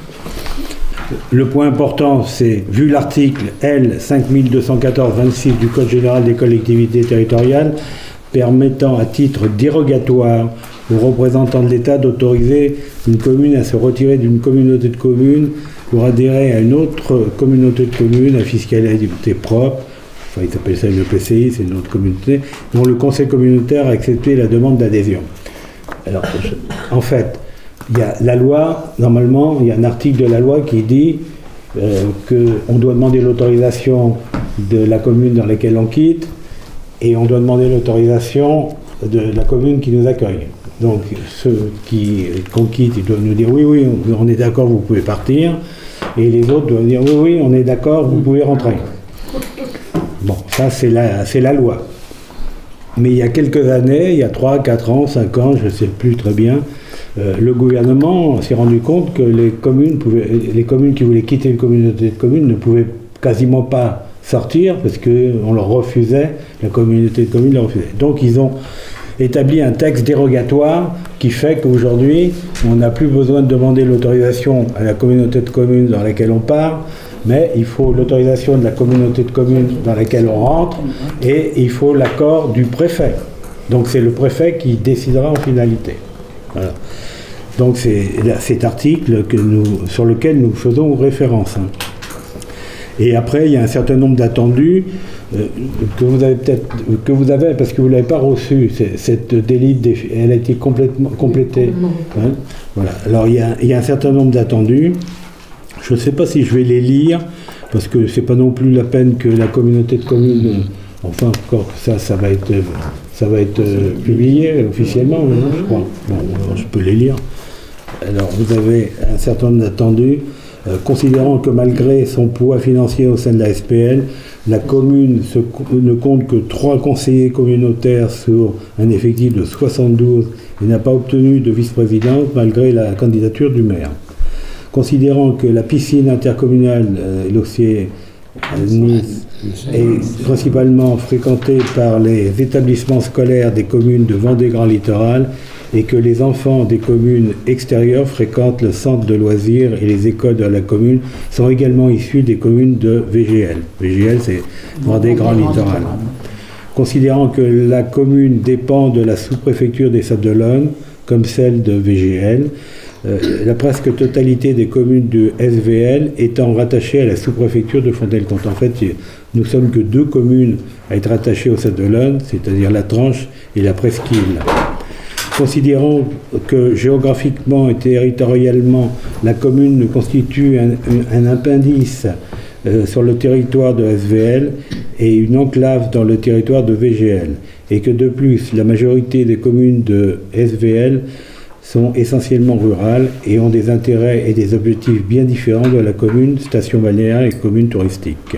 Le point important, c'est, vu l'article L cinq mille deux cent quatorze tiret vingt-six du Code général des collectivités territoriales, permettant à titre dérogatoire aux représentants de l'État d'autoriser une commune à se retirer d'une communauté de communes pour adhérer à une autre communauté de communes à fiscalité propre, enfin ils appellent ça une E P C I, c'est une autre communauté, dont le conseil communautaire a accepté la demande d'adhésion. Alors, je- en fait, il y a la loi, normalement, il y a un article de la loi qui dit euh, qu'on doit demander l'autorisation de la commune dans laquelle on quitte, et on doit demander l'autorisation de la commune qui nous accueille. Donc ceux qui qu'on quitte, ils doivent nous dire oui, oui, on est d'accord, vous pouvez partir, et les autres doivent dire oui, oui, on est d'accord, vous pouvez rentrer. Bon, ça c'est la, c'est la loi. Mais il y a quelques années, il y a trois, quatre ans, cinq ans, je ne sais plus très bien, euh, le gouvernement s'est rendu compte que les communes, pouvaient, les communes qui voulaient quitter une communauté de communes ne pouvaient quasiment pas sortir parce qu'on leur refusait, la communauté de communes leur refusait. Donc ils ont établi un texte dérogatoire qui fait qu'aujourd'hui, on n'a plus besoin de demander l'autorisation à la communauté de communes dans laquelle on part, mais il faut l'autorisation de la communauté de communes dans laquelle on rentre et il faut l'accord du préfet. Donc c'est le préfet qui décidera en finalité. Voilà. Donc c'est cet article que nous, sur lequel nous faisons référence. hein. Et après, il y a un certain nombre d'attendus euh, que vous avez peut-être, que vous avez parce que vous ne l'avez pas reçu. C'est- Cette délite, elle a été complètement complétée. hein. Voilà. Alors il y, a, il y a un certain nombre d'attendus. Je ne sais pas si je vais les lire parce que c'est pas non plus la peine que la communauté de communes. euh, Enfin, encore que ça, ça va être, euh, ça va être euh, publié officiellement, hein, je crois. Bon, alors, je peux les lire. Alors, vous avez un certain nombre d'attendus. Euh, considérant que malgré son poids financier au sein de la S P L, la commune se, ne compte que trois conseillers communautaires sur un effectif de soixante-douze et n'a pas obtenu de vice-présidence malgré la candidature du maire. Considérant que la piscine intercommunale euh, Lossier Nice est principalement fréquentée par les établissements scolaires des communes de Vendée Grand Littoral et que les enfants des communes extérieures fréquentent le centre de loisirs et les écoles de la commune sont également issus des communes de V G L. V G L, c'est Vendée Grand Littoral. Considérant que la commune dépend de la sous-préfecture des Sables-d'Olonne, comme celle de V G L, euh, la presque totalité des communes de S V L étant rattachées à la sous-préfecture de Fontenay-le-Comte. En fait, nous sommes que deux communes à être rattachées aux Sables-d'Olonne, c'est-à-dire la Tranche et la Presqu'île. Considérant que géographiquement et territorialement, la commune constitue un, un, un appendice euh, sur le territoire de S V L et une enclave dans le territoire de V G L, et que de plus, la majorité des communes de S V L sont essentiellement rurales et ont des intérêts et des objectifs bien différents de la commune, station balnéaire et commune touristique.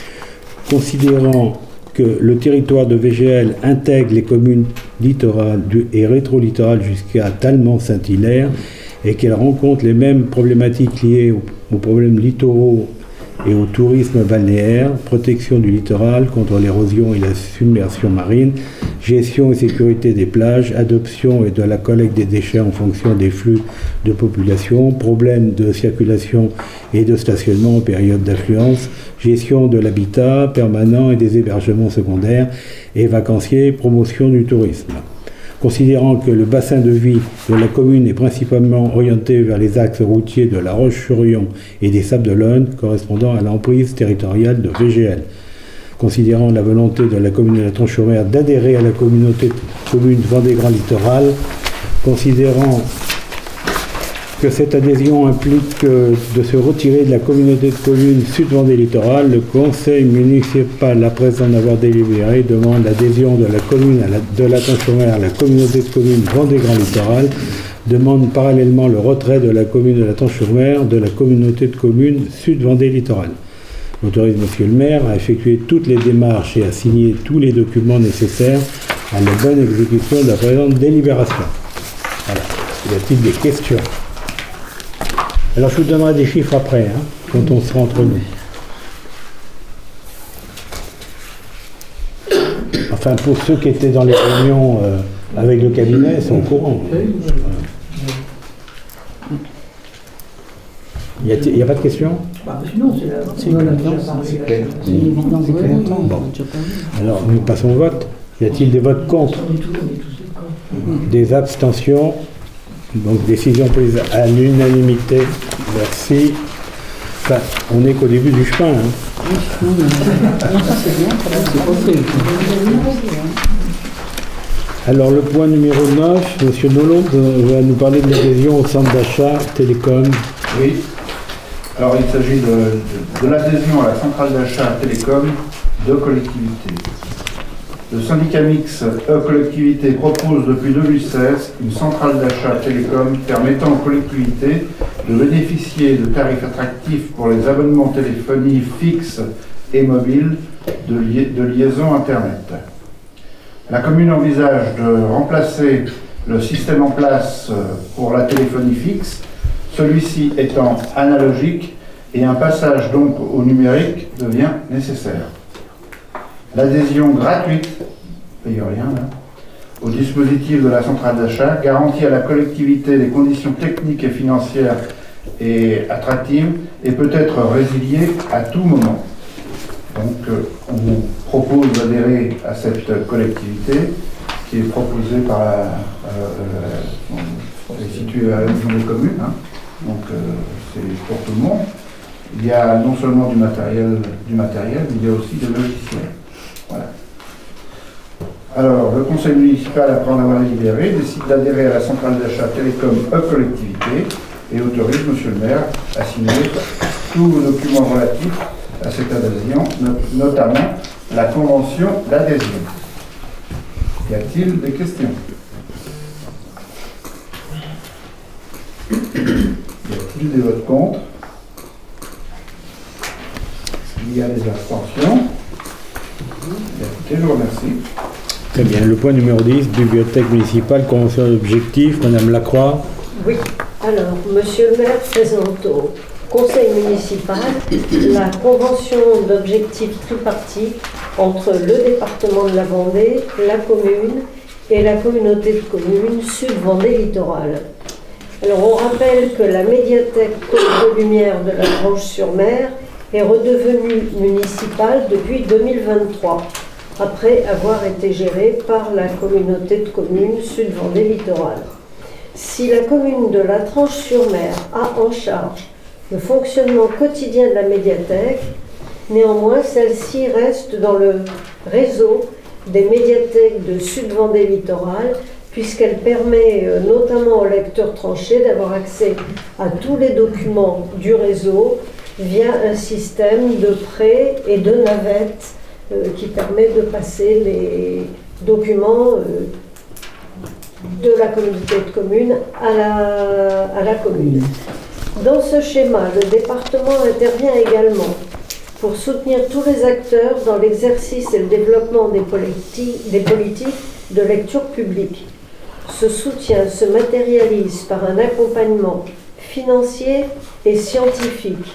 Considérant que le territoire de V G L intègre les communes littorales et rétro-littorales jusqu'à Talmont-Saint-Hilaire et qu'elle rencontre les mêmes problématiques liées aux, aux problèmes littoraux et au tourisme balnéaire, protection du littoral contre l'érosion et la submersion marine, gestion et sécurité des plages, adoption et de la collecte des déchets en fonction des flux de population, problèmes de circulation et de stationnement en période d'affluence, gestion de l'habitat permanent et des hébergements secondaires et vacanciers, promotion du tourisme. Considérant que le bassin de vie de la commune est principalement orienté vers les axes routiers de La Roche-sur-Yon et des Sables-d'Olonne, correspondant à l'emprise territoriale de V G L. Considérant la volonté de la commune de la Tranche-sur-Mer d'adhérer à la communauté de communes Vendée Grand Littoral, considérant que cette adhésion implique de se retirer de la communauté de communes Sud-Vendée Littoral, le conseil municipal, après en avoir délibéré, demande l'adhésion de la commune à la, de la Tranche-sur-Mer à la communauté de communes Vendée Grand Littoral, demande parallèlement le retrait de la commune de la Tranche-sur-Mer de la communauté de communes Sud-Vendée Littoral. Autorise Monsieur le maire à effectuer toutes les démarches et à signer tous les documents nécessaires à la bonne exécution de la présente délibération. Voilà. Y a-t-il des questions? Alors je vous donnerai des chiffres après, hein, quand on sera entre nous. Enfin, pour ceux qui étaient dans les réunions euh, avec le cabinet, ils sont au courant. Il n'y a, a pas de questions? Bah, sinon, c'est la... C'est une évidence. C'est clair. C'est une évidence. Bon. Alors, nous passons au vote. Y a-t-il des votes contre? Des abstentions? Donc, décision prise à l'unanimité. Merci. Enfin, on n'est qu'au début du chemin. Hein. Alors, le point numéro neuf, M. Nolot va nous parler de l'adhésion au centre d'achat Télécom. Oui. Alors, il s'agit de, de, de l'adhésion à la centrale d'achat Télécom de collectivités. Le syndicat mixte E-Collectivité propose depuis deux mille seize une centrale d'achat télécom permettant aux collectivités de bénéficier de tarifs attractifs pour les abonnements téléphonie fixes et mobiles de, li de liaison Internet. La commune envisage de remplacer le système en place pour la téléphonie fixe, celui-ci étant analogique et un passage donc au numérique devient nécessaire. L'adhésion gratuite, paye rien, là, au dispositif de la centrale d'achat garantit à la collectivité des conditions techniques et financières et attractives et peut être résiliée à tout moment. Donc euh, on vous propose d'adhérer à cette collectivité qui est proposée par la, euh, euh, est située à la maison des communes, hein. Donc euh, c'est pour tout le monde. Il y a non seulement du matériel, du matériel, mais il y a aussi des logiciels. Voilà. Alors, le conseil municipal, après en avoir délibéré, décide d'adhérer à la centrale d'achat Télécom E-Collectivité et autorise Monsieur le maire à signer tous vos documents relatifs à cette adhésion, notamment la convention d'adhésion. Y a-t-il des questions? Y a-t-il des votes contre? Il y a des abstentions. Écoutez, je vous remercie. Très bien. Le point numéro dix, bibliothèque municipale, convention d'objectifs, Madame Lacroix. Oui. Alors, Monsieur le maire présente au conseil municipal la convention d'objectifs tripartite entre le département de la Vendée, la commune et la communauté de communes Sud-Vendée Littoral. Alors on rappelle que la médiathèque Côte de Lumière de la Grange-sur-Mer est redevenue municipale depuis deux mille vingt-trois, après avoir été gérée par la communauté de communes Sud-Vendée Littoral. Si la commune de La Tranche-sur-Mer a en charge le fonctionnement quotidien de la médiathèque, néanmoins celle-ci reste dans le réseau des médiathèques de Sud-Vendée Littoral, puisqu'elle permet euh, notamment aux lecteurs tranchés d'avoir accès à tous les documents du réseau via un système de prêt et de navette euh, qui permet de passer les documents euh, de la communauté de communes à la, à la commune. Dans ce schéma, le département intervient également pour soutenir tous les acteurs dans l'exercice et le développement des, politi des politiques de lecture publique. Ce soutien se matérialise par un accompagnement financier et scientifique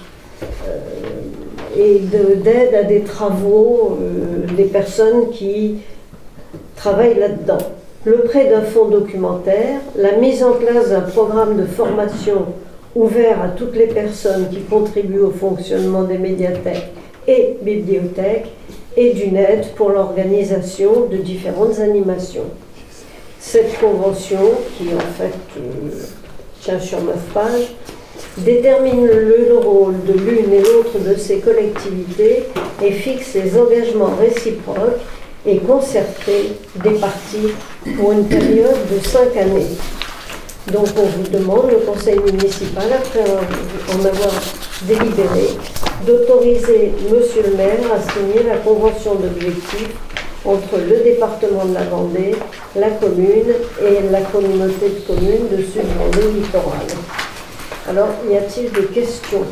euh, et d'aide à des travaux euh, des personnes qui travaillent là-dedans. Le prêt d'un fonds documentaire, la mise en place d'un programme de formation ouvert à toutes les personnes qui contribuent au fonctionnement des médiathèques et bibliothèques et d'une aide pour l'organisation de différentes animations. Cette convention, qui en fait euh, tient sur neuf pages, détermine le, le rôle de l'une et l'autre de ces collectivités et fixe les engagements réciproques et concertés des parties pour une période de cinq années. Donc on vous demande, le conseil municipal, après en avoir délibéré, d'autoriser monsieur le maire à signer la convention d'objectifs entre le département de la Vendée, la commune et la communauté de communes de Sud-Vendée Littoral. Alors, y a-t-il des questions?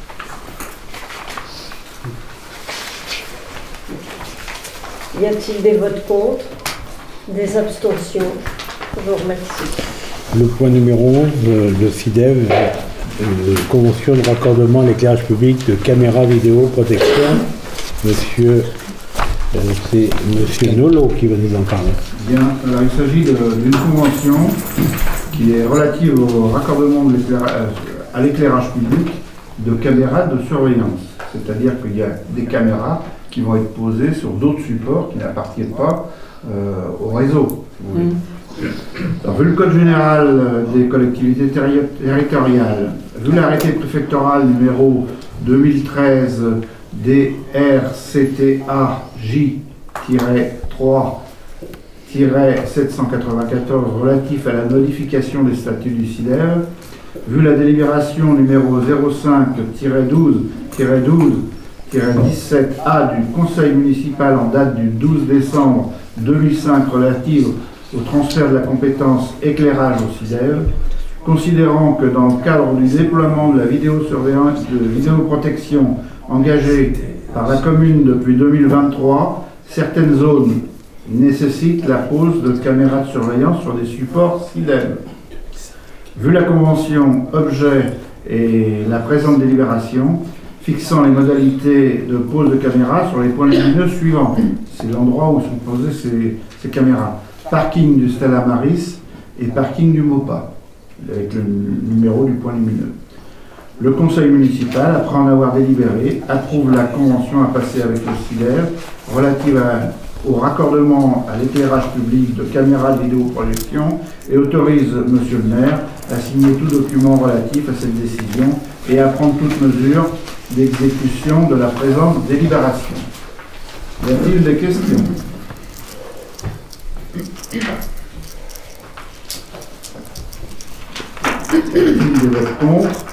Y a-t-il des votes contre? Des abstentions? Je vous remercie. Le point numéro onze, le SIDEV, euh, convention de raccordement à l'éclairage public de caméras vidéo protection. Monsieur, euh, c'est Monsieur Nolo qui va nous en parler. Bien, alors il s'agit d'une convention qui est relative au raccordement de à l'éclairage public de caméras de surveillance. C'est-à-dire qu'il y a des caméras qui vont être posées sur d'autres supports qui n'appartiennent pas euh, au réseau. Si vous voulez. Mmh. Alors, vu le Code général des collectivités territoriales, vu l'arrêté préfectoral numéro deux mille treize D R C T A J trois sept cent quatre-vingt-quatorze relatif à la modification des statuts du SIDEV, vu la délibération numéro zéro cinq douze douze dix-sept A du Conseil municipal en date du douze décembre deux mille cinq relative au transfert de la compétence éclairage au SIDEV, considérant que dans le cadre du déploiement de la vidéosurveillance de vidéoprotection engagée par la commune depuis deux mille vingt-trois, certaines zones nécessitent la pose de caméras de surveillance sur des supports SIDEV. Vu la convention objet et la présente délibération, fixant les modalités de pose de caméras sur les points lumineux suivants. C'est l'endroit où sont posées ces, ces caméras. Parking du Stella Maris et parking du Mopa, avec le numéro du point lumineux. Le conseil municipal, après en avoir délibéré, approuve la convention à passer avec le SIDEV relative à, au raccordement à l'éclairage public de caméras de vidéoprojection et autorise monsieur le maire à signer tout document relatif à cette décision et à prendre toute mesure d'exécution de la présente délibération. Y a-t-il des questions? Y a-t-il des votes contre?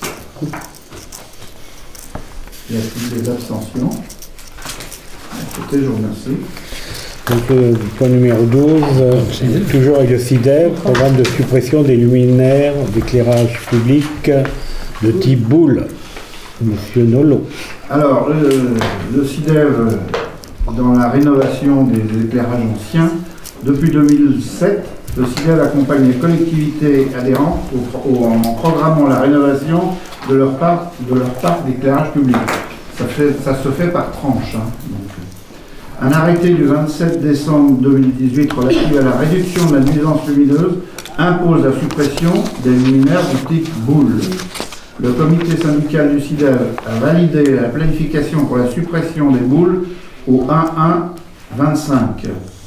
Y a-t-il des abstentions? Écoutez, je vous remercie. Donc, le point numéro douze, euh, toujours avec le SIDEV, programme de suppression des luminaires d'éclairage public de type boule. Monsieur Nolo. Alors, le, le SIDEV, dans la rénovation des éclairages anciens, depuis deux mille sept, le SIDEV accompagne les collectivités adhérentes au, au, en programmant la rénovation de leur parc de leur parc d'éclairage public. Ça, fait, ça se fait par tranche. Hein, donc. Un arrêté du vingt-sept décembre deux mille dix-huit relatif à la réduction de la nuisance lumineuse impose la suppression des luminaires du type boule. Le comité syndical du SIDEV a validé la planification pour la suppression des boules au un un vingt-cinq.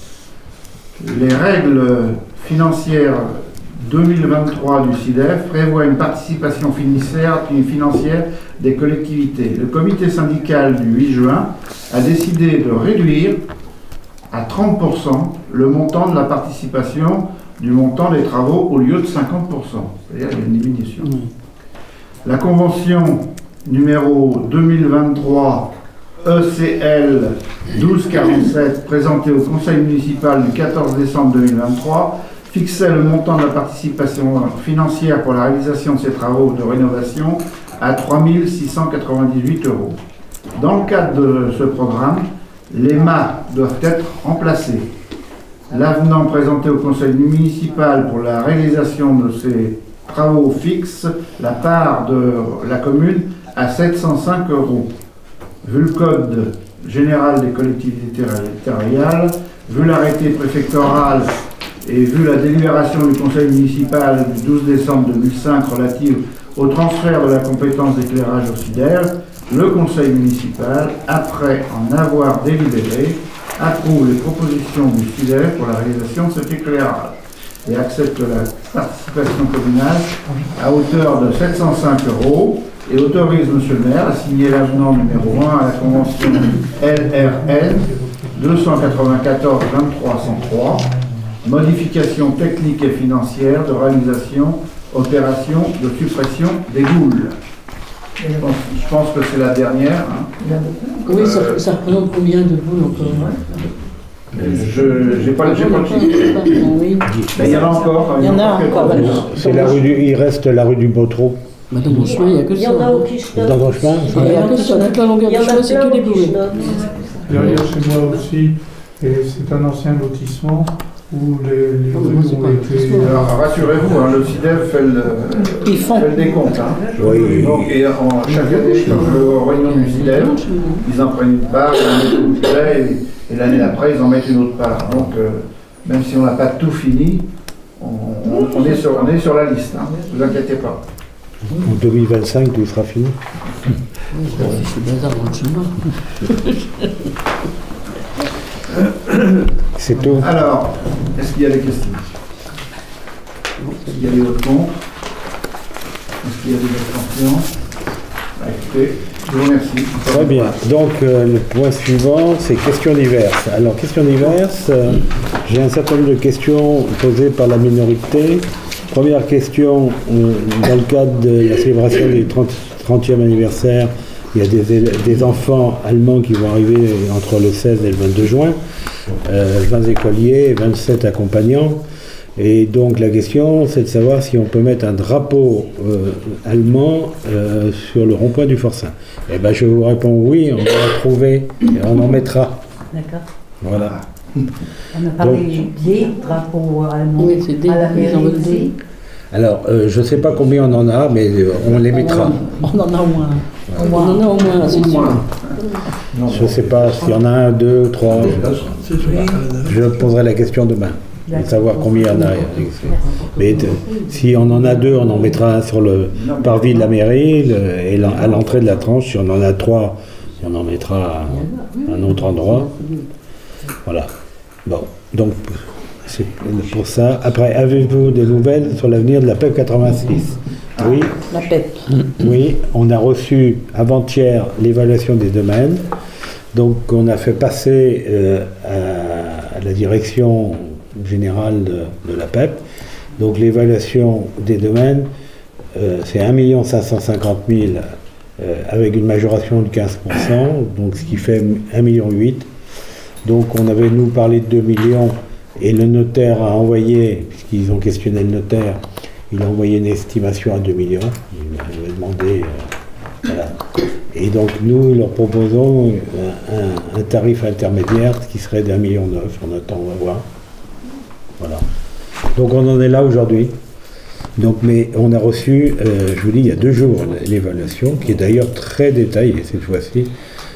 Les règles financières deux mille vingt-trois du SIDEV prévoient une participation financière, une financière des collectivités. Le comité syndical du huit juin a décidé de réduire à trente pour cent le montant de la participation du montant des travaux au lieu de cinquante pour cent. C'est-à-dire qu'il y a une diminution. Mmh. La convention numéro deux mille vingt-trois E C L douze quarante-sept présentée au conseil municipal du quatorze décembre deux mille vingt-trois fixait le montant de la participation financière pour la réalisation de ces travaux de rénovation à trois mille six cent quatre-vingt-dix-huit euros. Dans le cadre de ce programme, les mâts doivent être remplacés. L'avenant présenté au conseil municipal pour la réalisation de ces travaux fixe la part de la commune à sept cent cinq euros. Vu le code général des collectivités territoriales, vu l'arrêté préfectoral et vu la délibération du conseil municipal du douze décembre deux mille cinq relative au transfert de la compétence d'éclairage au SIDEV, le conseil municipal, après en avoir délibéré, approuve les propositions du SIDEV pour la réalisation de cet éclairage et accepte la participation communale à hauteur de sept cent cinq euros et autorise M. le maire à signer l'avenant numéro un à la convention L R N deux cent quatre-vingt-quatorze vingt-trois cent trois, modification technique et financière de réalisation, opération de suppression des boules. Je pense, je pense que c'est la dernière. Hein. Oui, euh, ça, ça représente combien de boules encore? Je n'ai pas le chiffre. Oui. Mais il y en a encore. Il y en a encore. C'est la rue du, il reste la rue du Bautreau. Bah dans mon chemin, il n'y a que ça. Il y en a au Quichetot. Dans ton chemin? Il n'y a que ça. Toute la longueur du chemin, c'est que des boules. Derrière chez moi aussi, et c'est un ancien lotissement où les, les rues ont été... Alors rassurez-vous, hein, le SIDEV fait le, Ils font. fait le décompte. Hein. Oui. Donc, et en, chaque année, comme le réunion du SIDEV, ils en prennent une part, ils en mettent une budget, et, et l'année d'après, ils en mettent une autre part. Donc, euh, même si on n'a pas tout fini, on, on, on, est, sur, on est sur la liste, hein, ne vous inquiétez pas. En deux mille vingt-cinq, tout sera fini. C'est bazar dans le chemin. C'est tout. Alors, est-ce qu'il y a des questions? Est-ce qu'il y a des autres comptes? Est-ce qu'il y a des abstentions? Bah, écoutez, je vous remercie. Très bien. Donc, euh, le point suivant, c'est questions diverses. Alors, questions diverses, euh, j'ai un certain nombre de questions posées par la minorité. Première question, euh, dans le cadre de la célébration du trentième anniversaire, il y a des, des enfants allemands qui vont arriver entre le seize et le vingt-deux juin, euh, vingt écoliers et vingt-sept accompagnants. Et donc la question, c'est de savoir si on peut mettre un drapeau euh, allemand euh, sur le rond-point du Forçat. Eh bien, je vous réponds oui, on va la trouver et on en mettra. D'accord. Voilà. On a parlé donc, des drapeaux allemands oui, c'est des, à la mairie. Des. Alors, euh, je ne sais pas combien on en a, mais on les mettra. On en a au moins. Au moins. On en a au moins, c'est sûr. Je ne sais pas s'il y en a un, deux, trois. Je poserai la question demain, de savoir combien il y en a. Mais de, si on en a deux, on en mettra un sur le parvis de la mairie le, et à l'entrée de la tranche. Si on en a trois, on en mettra à un autre endroit. Voilà. Bon, donc c'est pour ça. Après, avez-vous des nouvelles sur l'avenir de la P E P quatre-vingt-six? Oui. La P E P. Oui, on a reçu avant-hier l'évaluation des domaines. Donc, on a fait passer euh, à, à la direction générale de, de la P E P. Donc, l'évaluation des domaines, euh, c'est un million cinq cent cinquante mille euh, avec une majoration de quinze pour cent, donc ce qui fait un virgule huit million. Donc, on avait, nous, parlé de deux millions et le notaire a envoyé, puisqu'ils ont questionné le notaire, il a envoyé une estimation à deux millions. Il m'a demandé. Euh, voilà. Et donc, nous leur proposons un, un, un tarif intermédiaire qui serait d'un million neuf. On attend, on va voir. Voilà. Donc, on en est là aujourd'hui. Donc, mais on a reçu, euh, je vous dis, il y a deux jours, l'évaluation, qui est d'ailleurs très détaillée cette fois-ci,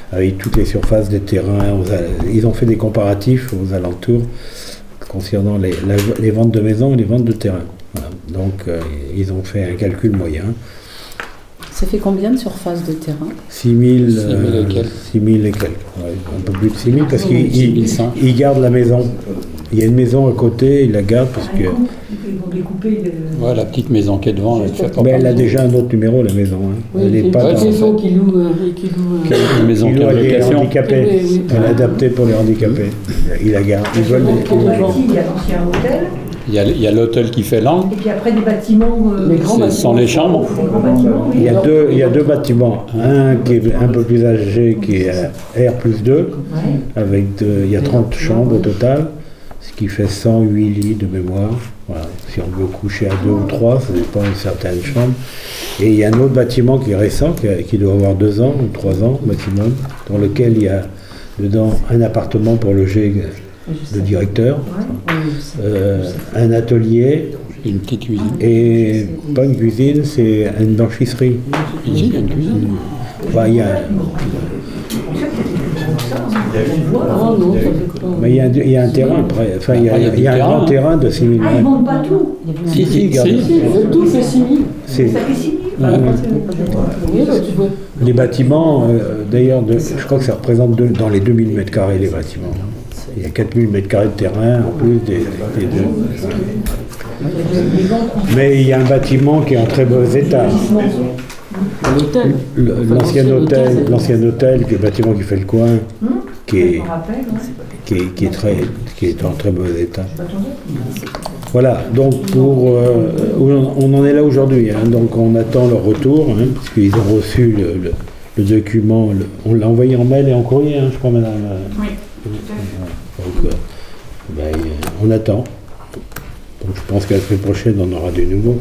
avec toutes les surfaces des terrains. Ils ont fait des comparatifs aux alentours concernant les, la, les ventes de maisons et les ventes de terrain. Voilà. Donc euh, ils ont fait un calcul moyen. Ça fait combien de surface de terrain? six mille euh, et quelques. six mille et quelques, ouais, un peu plus de six mille parce qu'ils ils gardent la maison. Il y a une maison à côté, ils la gardent parce que... Ils vont découper le... Ouais, la petite maison qui est devant, elle fait pas. Mais elle a déjà un autre numéro, la maison. Hein. Oui, elle n'est pas une dans... maison qui loue... Euh, qui loue euh... Une maison qui loue à des location. handicapés. Oui, oui. Elle est adaptée pour les handicapés. Ils la gardent. Ils veulent... Il y a l'ancien hôtel, Il y a, il y a l'hôtel qui fait l'angle. et puis après des bâtiments... Euh, Les grands Ce bâtiments. sont les chambres. les grands bâtiments, oui. Il y a deux, il y a deux bâtiments. Un qui est un peu plus âgé, qui est R plus deux, Ouais. avec deux, il y a trente chambres au total, ce qui fait cent huit lits de mémoire. Voilà. Si on veut coucher à deux ou trois, ça dépend de certaines chambres. Et il y a un autre bâtiment qui est récent, qui, a- qui doit avoir deux ans ou trois ans maximum, dans lequel il y a dedans un appartement pour loger le directeur, euh, un atelier Une petite cuisine. et pas une cuisine, c'est une blanchisserie. Ici, il y a une cuisine. Enfin, il y a, Ah non, ça fait pas... mais il y a, un- il y a un terrain après. Enfin, il y a, Ah, il y a il y a un du grand terrain. terrain de six mille Ah, ils mètres. vendent pas tout. Si, si, regarde. Si. Le tout fait six mille. C'est- Ça fait six mille. Ouais, ouais. Oui, là, tu vois. Les bâtiments, euh, d'ailleurs, de- je crois que ça représente deux- dans les deux mille mètres carrés les bâtiments. Il y a quatre mille mètres carrés de terrain en plus des, des deux. Mais il y a un bâtiment qui est en très mauvais état. L'hôtel. Le- L'ancien hôtel, l'ancien hôtel, qui est le bâtiment qui fait le coin, qui est, Je me rappelle, ouais. qui est, qui est très, qui est en très mauvais état. Voilà, donc pour, euh, on on en est là aujourd'hui, hein, donc on attend leur retour, hein, parce qu'ils ont reçu le, le- le document, le- on l'a envoyé en mail et en courrier, hein, je crois, madame. Oui. Donc, euh, ben, euh, on attend. Donc je pense qu'à la semaine prochaine, on aura du nouveau.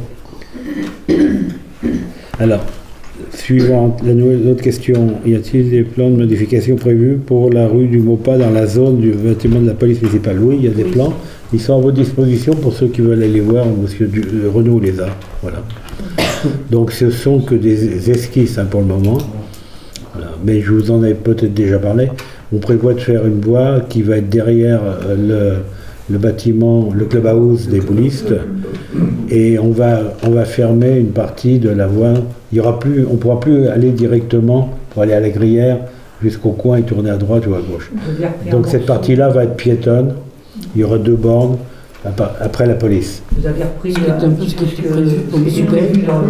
Alors, suivant la nouvelle, l'autre question, y a-t-il des plans de modification prévus pour la rue du Maupas dans la zone du bâtiment de la police municipale? Oui, il y a des plans. Ils sont à votre disposition pour ceux qui veulent aller voir. Monsieur Du- euh, Renaud les a. Voilà. Donc ce sont que des esquisses hein, pour le moment. Voilà. Mais je vous en ai peut-être déjà parlé. On prévoit de faire une voie qui va être derrière euh, le, le bâtiment, le clubhouse des boulistes. Et on va, on va fermer une partie de la voie. Il y aura plus, on ne pourra plus aller directement pour aller à la Gruyère jusqu'au coin et tourner à droite ou à gauche. Donc cette partie-là va être piétonne. Il y aura deux bornes après la police. Vous avez repris Ce qui est un peu ce qui était prévu comme ce qui est super. prévu dans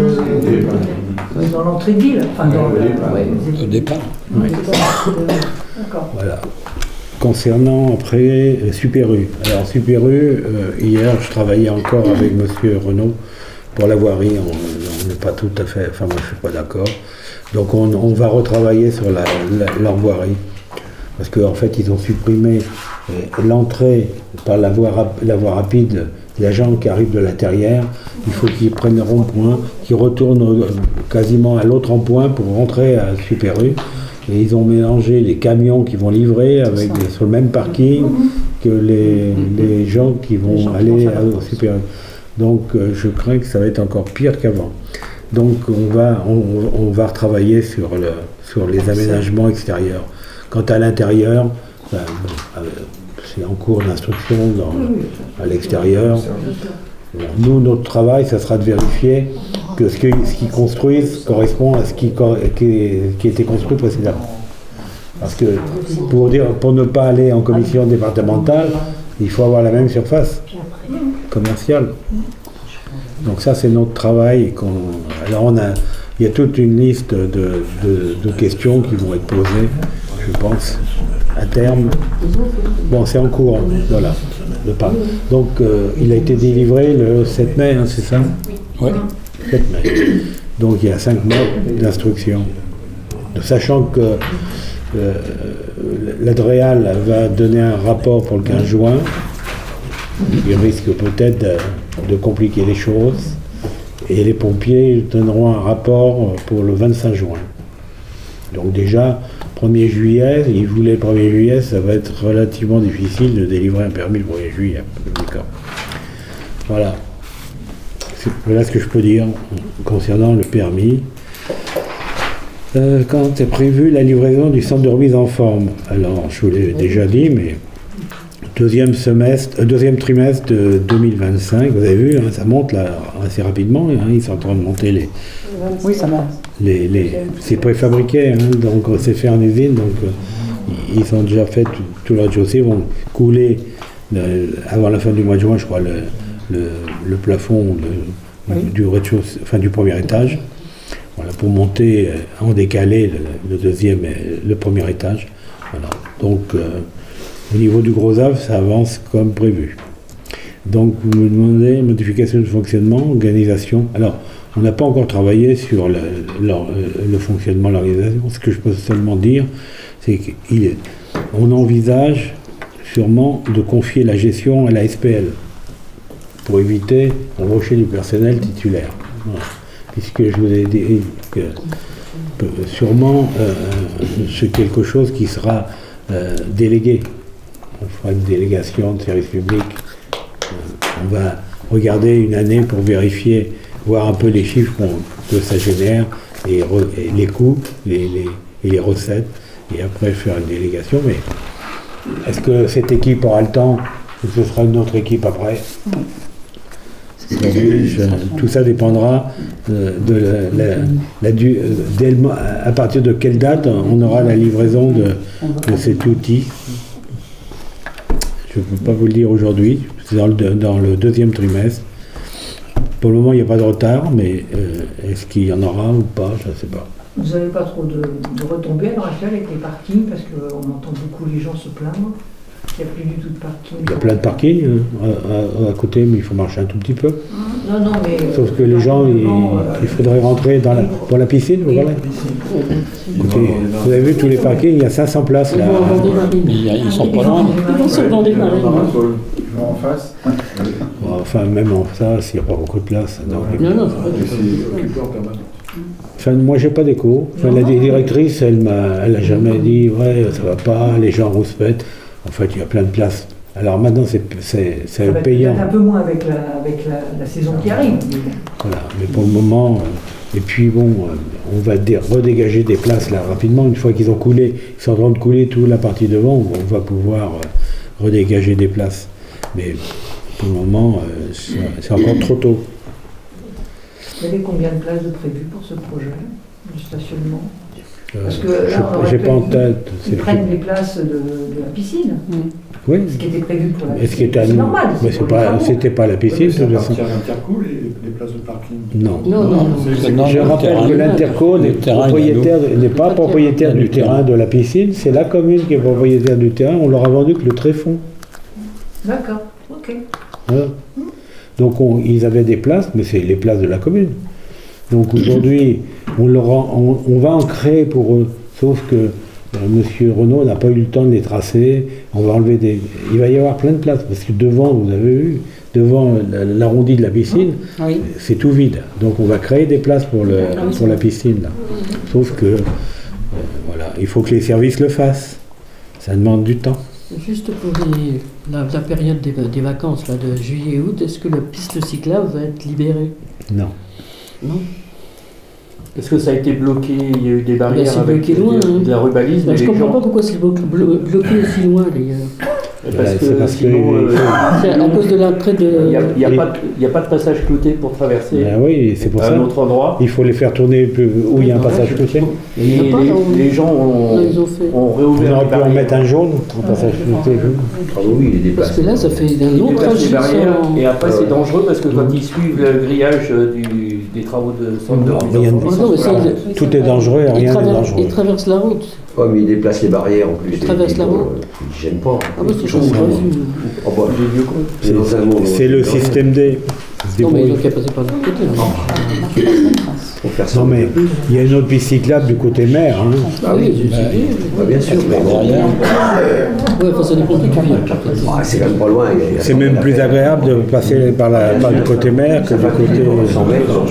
le- dans l'entrée de ville. Enfin, dans le- ouais, vous êtes- Au départ. D'accord. Voilà. Concernant après euh, Super U. Alors Super U, euh, hier je travaillais encore avec Monsieur Renaud pour la voirie. On on n'est pas tout à fait, enfin moi je suis pas d'accord. Donc on, on va retravailler sur la, la- leur voirie. Parce qu'en fait ils ont supprimé euh, l'entrée par la voie, rap- la voie rapide. Les gens qui arrivent de l'intérieur, il faut qu'ils prennent le rond-point, qu'ils retournent au- quasiment à l'autre rond-point pour rentrer à Super U. Et ils ont mélangé les camions qui vont livrer avec des- sur le même parking que les, les gens qui vont aller à- au Super U. Donc euh, je crains que ça va être encore pire qu'avant. Donc on va, on, on va retravailler sur, le, sur les aménagements extérieurs. Quant à l'intérieur, ben, bon, euh, c'est en cours d'instruction dans- à l'extérieur. Bon, nous, notre travail, ça sera de vérifier que ce qu'ils ce qu'ils construisent correspond à ce qui, cor- qui, qui a été construit précédemment. Parce que pour, dire, pour ne pas aller en commission départementale, il faut avoir la même surface commerciale. Donc ça, c'est notre travail. qu'on- Alors on a, il y a toute une liste de, de- de questions qui vont être posées, je pense, à terme. Bon, c'est en cours, hein, voilà. Le pas. Donc euh, il a été délivré le sept mai, hein, c'est ça? Oui. sept mai. Donc il y a cinq mois d'instruction. Sachant que euh, l'Adréal va donner un rapport pour le quinze juin, il risque peut-être de, de compliquer les choses. Et les pompiers donneront un rapport pour le vingt-cinq juin. Donc déjà, premier juillet, ils voulaient le premier juillet, ça va être relativement difficile de délivrer un permis le premier juillet. D'accord. Voilà. C'est- Voilà ce que je peux dire concernant le permis. Euh, quand est prévue la livraison du centre de remise en forme? Alors, je vous l'ai déjà dit, mais deuxième semestre, euh, deuxième trimestre de deux mille vingt-cinq, vous avez vu, hein, ça monte là assez rapidement. Hein, ils sont en train de monter les. Oui, ça va. Les, les, c'est préfabriqué, hein, donc c'est fait en usine, donc euh, ils ont déjà fait tout, tout leur chaussée, vont couler le, avant la fin du mois de juin, je crois, le, le, le plafond de, oui. du rez-de-chaussée, enfin du premier étage. Voilà, pour monter euh, en décalé le, le deuxième et le premier étage. Voilà. Donc, euh, au niveau du gros œuvre, ça avance comme prévu. Donc, vous me demandez modification de fonctionnement, organisation. Alors, on n'a pas encore travaillé sur le, le, le fonctionnement, l'organisation. Ce que je peux seulement dire, c'est qu'on envisage sûrement de confier la gestion à la S P L pour éviter d'embaucher du personnel titulaire. Voilà. Puisque je vous ai dit que euh, sûrement euh, c'est quelque chose qui sera euh, délégué. On fera une délégation de service public. Euh, on va regarder une année pour vérifier, voir un peu les chiffres que ça génère, et, re, et les coûts les, les, et les recettes, et après faire une délégation. Mais est-ce que cette équipe aura le temps, ou ce sera une autre équipe après? Je, tout ça dépendra de, de la, la, la, du, dès le, à partir de quelle date on aura la livraison de, de cet outil. Je ne peux pas vous le dire aujourd'hui, c'est dans le, dans le deuxième trimestre. Pour le moment, il n'y a pas de retard, mais euh, est-ce qu'il y en aura ou pas, je ne sais pas. Vous n'avez pas trop de, de retombées à l'heure actuelle avec les parkings, parce qu'on entend beaucoup les gens se plaindre. Il n'y a plus du tout de parking. Il y a plein de parkings hein, à, à, à côté, mais il faut marcher un tout petit peu. Non, non, mais... Sauf que les gens, il, il faudrait rentrer dans la, dans la piscine, vous voyez. Écoutez, vous avez vu tous les parkings, il y a cinq cents places là. Ils sont pas loin. Ils sont dans des marines. Ils vont en face. Enfin, même en ça, s'il n'y a pas beaucoup de place. Non, non, c'est occupé en permanence. Enfin, moi, j'ai pas d'écho. Enfin, la directrice, elle m'a, elle a jamais dit, ouais, ça va pas, les gens rouspètent. En fait, il y a plein de places. Alors maintenant, c'est, c'est, c'est ça va payant. Un peu moins avec la, avec la, la saison qui arrive. Voilà, mais pour le moment, euh, et puis bon, euh, on va dé- redégager des places là rapidement. Une fois qu'ils ont coulé, ils sont en train de couler toute la partie devant, on va pouvoir euh, redégager des places. Mais pour le moment, euh, c'est, c'est encore trop tôt. Vous avez combien de places de prévues pour ce projet de stationnement? Parce que Euh, là, je- j'ai pas en tête. Ils prennent les places de, de la piscine. Oui. Ce qui était prévu pour la Mais piscine. ce qui était à c'est nous. normal. Mais c'est pas, c'était pas la piscine. Ouais, de toute ça façon. appartient à l'Interco, les, les places de parking. Non. Non, non, non. C'est- Non, Je le rappelle terrain, que l'Interco le n'est terrain, propriétaire, n'est pas Pas de propriétaire terrain. du terrain de la piscine, c'est la commune qui est propriétaire du terrain. On leur a vendu que le tréfonds. D'accord, ok. Voilà. Donc on- ils avaient des places, mais c'est les places de la commune. Donc aujourd'hui, on, leur en- on, on va en créer pour eux, sauf que euh, Monsieur Renault n'a pas eu le temps de les tracer. On va enlever des. Il va y avoir plein de places parce que devant, vous avez vu, devant la- l'arrondi de la piscine, Oui. c'est tout vide. Donc on va créer des places pour, le, pour la piscine. Là. Sauf que, euh, voilà, il faut que les services le fassent. Ça demande du temps. Juste pour les- la, la période des, des vacances là, de juillet et août, est-ce que la piste cyclable va être libérée? Non. Non. Est-ce que ça a été bloqué? Il y a eu des barrières Ben, c'est avec bloqué loin, de, hein. de la ruralisme. Ben, je et ne les comprends gens- pas pourquoi c'est blo- blo- bloqué aussi loin d'ailleurs. Parce Ouais, que c'est parce que- sinon, euh, C'est à cause de l'entrée de. il n'y a, il y a Et- pas de- il y a pas de passage clouté pour traverser Ben oui, c'est pour à ça. un autre endroit. Il faut les faire tourner plus- où il y a un passage cloutier. Et Il y en a pas, les, là, où- les gens ont, Non, ils ont fait. ont On réouvert aurait les pu en barrières. mettre un jaune au passage cloutier. Ah oui, il est Parce déplacé. que là, ça fait un Ils long déplacent trajet les barrières sans- et après Ouais. c'est dangereux parce que quand ils suivent le grillage euh, du, des travaux de centre de Non, remise en rien de- forme, Ah non, mais ça, voilà. il- Tout est dangereux et il rien n'est traverse, dangereux. il traverse la route. Ouais, mais il déplace les barrières en plus. Il et traverse puis, la bon, route. euh, Il ne gêne pas. Ah bah c'est chaud, C'est- c'est Oh, bah, Les vieux cons. c'est dans un monde, C'est le c'est rien. système D. Se Non, mais ils débrouille. ont qu'à passer par l'autre côté. hein. Pour faire ça. Non mais il y a une autre piste cyclable du côté mer. Hein. Ah oui, j'ai- j'ai dit. bah, bien sûr, mais bon, Derrière. Ouais, enfin, ça dépend du viens. ah, c'est quand même pas loin. il y a- il y a C'est cent même mètres à plus faire. agréable de passer par, la, par le côté mer que du côté. cent mètres.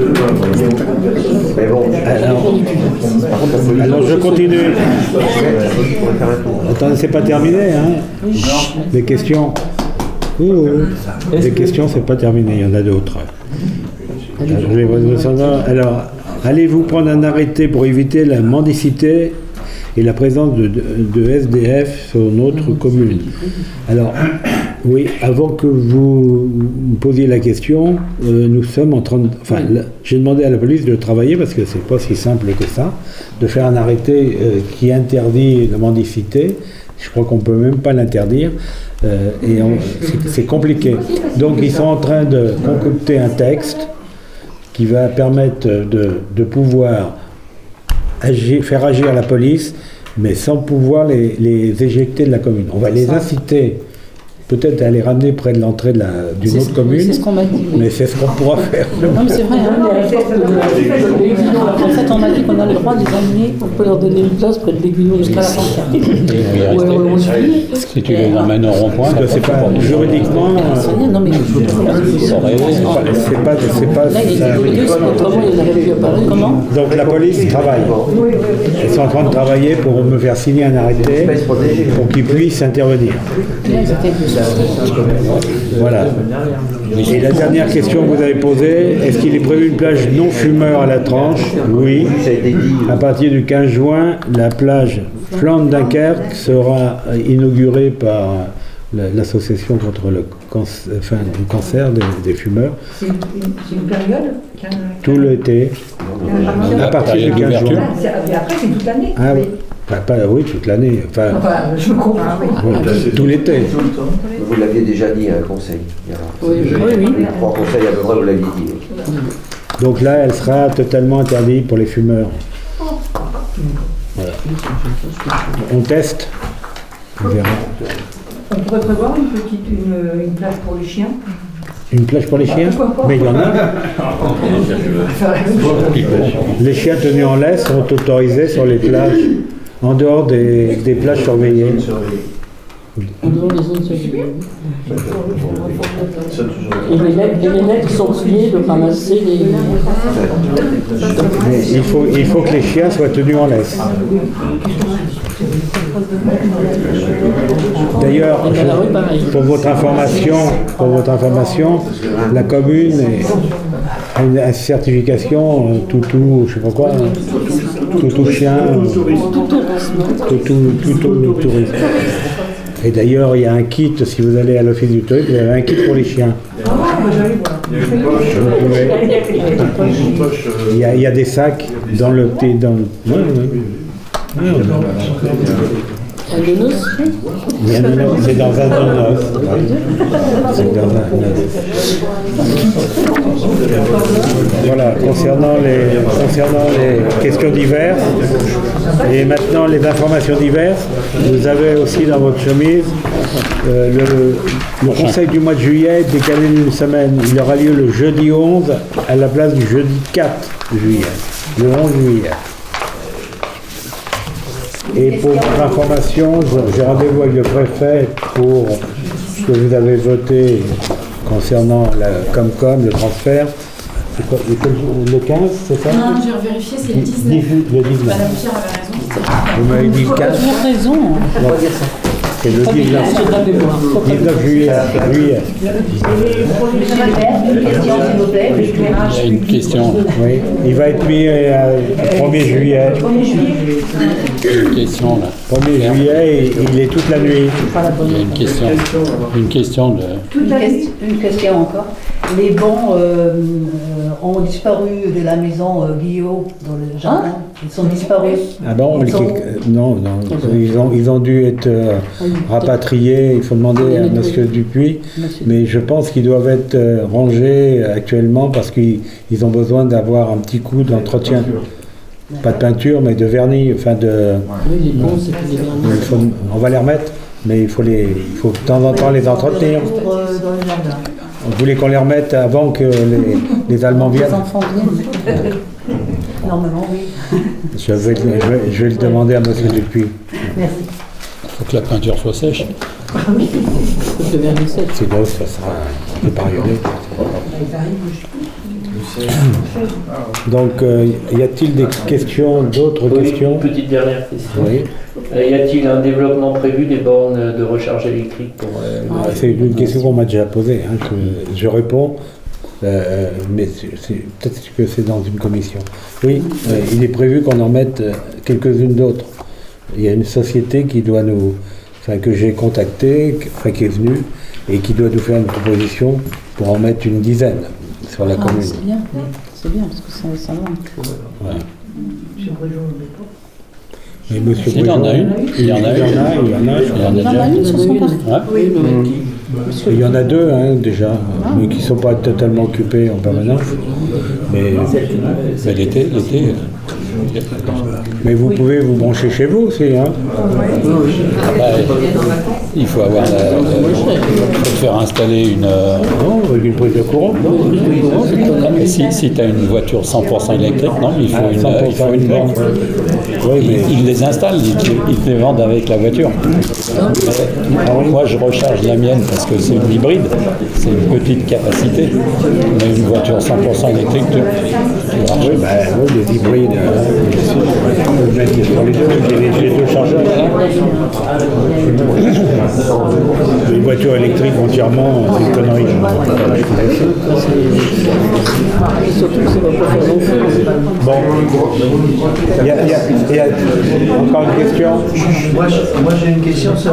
Mais bon, Alors, alors je continue. on va faire un tour. Attends, c'est pas terminé. Hein. Les questions. Oh, oh. Les questions, c'est pas terminé. Il y en a d'autres. Alors, je vais vous- alors, Allez-vous prendre un arrêté pour éviter la mendicité et la présence de, de, de S D F sur notre commune? Alors, oui, avant que vous me posiez la question, euh, nous sommes en train de... Enfin, là, j'ai demandé à la police de travailler, parce que c'est pas si simple que ça, de faire un arrêté euh, qui interdit la mendicité. Je crois qu'on ne peut même pas l'interdire, euh, et on, c'est, c'est compliqué. Donc ils sont en train de concocter un texte qui va permettre de, de pouvoir agir, faire agir la police, mais sans pouvoir les, les éjecter de la commune. On va les inciter peut-être à les ramener près de l'entrée de la, d'une C'est autre ce- commune, c'est ce qu'on m'a dit, oui. mais c'est ce qu'on pourra faire. Non, mais c'est vrai, hein, mais à l'époque de l'Aiguillon, en fait, on m'a dit qu'on a le droit de les amener, on peut leur donner une place près de l'Aiguillon jusqu'à la frontière. Et Ou alors on suit. si tu les emmènes au rond-point, Parce que c'est pas juridiquement, euh, Non, mais ça aurait- c'est pas, c'est pas, là, il y a ça- des minutes, autrement, il n'aurait pu apparaître. Comment? Donc la police travaille. Ils sont en train de travailler pour me faire signer un arrêté pour qu'ils puissent intervenir. Voilà. Et la dernière question que vous avez posée, est-ce qu'il est prévu une plage non fumeur à la Tranche? Oui. À partir du quinze juin, la plage Flandre Dunkerque sera inaugurée par l'association contre le cancer, enfin, le cancer des, des fumeurs. C'est une, c'est une période qu'un- Tout l'été, à partir du quinze juin. Ah, c'est- mais après, c'est toute l'année. Ah oui. Enfin, pas, oui, toute l'année. Enfin, Enfin, je comprends, oui. oui, tout l'été. Vous l'aviez déjà dit à un conseil. Il y a- Oui, oui, oui. Trois conseils à peu près, vous l'aviez dit. Donc là, elle sera totalement interdite pour les fumeurs. Voilà. On teste. On verra. On pourrait prévoir une petite une, une plage pour les chiens. Une plage pour les chiens? Mais il y en a. Les chiens tenus en laisse sont autorisés sur les plages, en dehors des, des plages surveillées. En dehors des zones surveillées. Et les mecs, et les mecs sont priés de ramasser les... Mais il faut, il faut que les chiens soient tenus en laisse. D'ailleurs, je- pour votre information, pour votre information, la commune est- a une, une certification euh, toutou, je sais pas quoi, euh, toutou chien, euh, toutou, toutou tourisme. Et d'ailleurs, il y a un kit, si vous allez à l'office du tourisme, il y a un kit pour les chiens. Vous pouvez- Il y, a, il y a des sacs dans le petit. Dans le... Ouais, ouais. Ouais, on a- Un nonos. Il y a un nonos, c'est dans un nonos. Ouais. C'est dans un nonos. Voilà, concernant les, concernant les questions diverses, et maintenant les informations diverses, vous avez aussi dans votre chemise euh, le, le conseil du mois de juillet décalé d'une semaine. Il aura lieu le jeudi onze à la place du jeudi quatre juillet, le onze juillet. Et pour votre information, j'ai rendez-vous avec le préfet pour ce que vous avez voté concernant la Comcom, le transfert. C'est quoi, le- le quinze, c'est ça? Non, j'ai revérifié, c'est le dix-neuf. Le dix-neuf. Madame Pierre avait raison. Vous m'avez dit le quinze. Tu as raison. Non, c'est le dix-neuf. dix-neuf juillet. juillet. Il y a une question. Oui, il va être mis euh, le premier juillet. Une question là. premier juillet, et il est toute la nuit. Il y a une question. Une question de. Une, question, une question encore. Les bons euh, euh, ont disparu de la maison euh, Guillaume dans le jardin. Ils sont disparus. Ah bon, Ils les- sont- non, non, ils ont, ils ont dû être euh, rapatriés, il faut demander à M. Dupuis, mais je pense qu'ils doivent être euh, rangés actuellement parce qu'ils ils ont besoin d'avoir un petit coup d'entretien. Pas de peinture, mais de vernis, enfin de... Oui, les bons, c'est que les vernis. Il faut- on va les remettre, mais il faut, les, il faut de temps en temps les entretenir. Pour, euh, dans le jardin. On voulait qu'on les remette avant que les, les Allemands Les viennent. enfants viennent. Normalement, oui. Je vais, je vais- je vais le demander à M. Dupuis. Merci. Il faut que la peinture soit sèche. Le vernis sec. C'est beau, ça sera dépareillonné. Donc, euh, y a-t-il des questions, d'autres Oui, questions? une petite dernière question. Oui. Euh, y a-t-il un développement prévu des bornes de recharge électrique pour euh, Ah, c'est une question qu'on m'a déjà posée. Hein. Je, je réponds. Euh, mais c'est- c'est- peut-être que c'est dans une commission. Oui, euh, il est prévu qu'on en mette euh, quelques-unes d'autres. Il y a une société qui doit nous, enfin, que j'ai contactée, qui- enfin, qui est venue, et qui doit nous faire une proposition pour en mettre une dizaine sur la Ah, commune. c'est bien, c'est bien, parce que ça, ça va. Voilà. Monsieur Bréjon, on n'est pas. Et monsieur Il y en a Bréjon, une. Il y en a il y en a, il y en a, je Il y en a crois. Il y en a une sur son parc. Ouais. Oui, mais- Et il y en a deux hein, déjà, mais qui ne sont pas totalement occupés en permanence. Mais, Mais l'été, l'été, mais vous pouvez vous brancher chez vous aussi. Hein. bah, il faut avoir la, il faut faire installer une. euh, Non, avec une prise de courant. Et si si tu as une voiture cent pour cent électrique, non, il faut Ah, une, cent pour cent il faut une borne. Oui, Ils, mais ils les installent, ils, te- ils te les vendent avec la voiture. Mais moi, je recharge la mienne parce que c'est une hybride, c'est une petite capacité. Mais une voiture cent pour cent électrique, tu, tu marches. oui, bah, oui, les hybrides, euh, on peut mettre sur les deux, j'ai les, j'ai deux chargeurs. Une voiture électrique entièrement, c'est une connerie. Surtout que ça va pas faire long-feu. Bon, il y a, il y a- il y a encore une question. Moi, je- moi, j'ai une question, ça,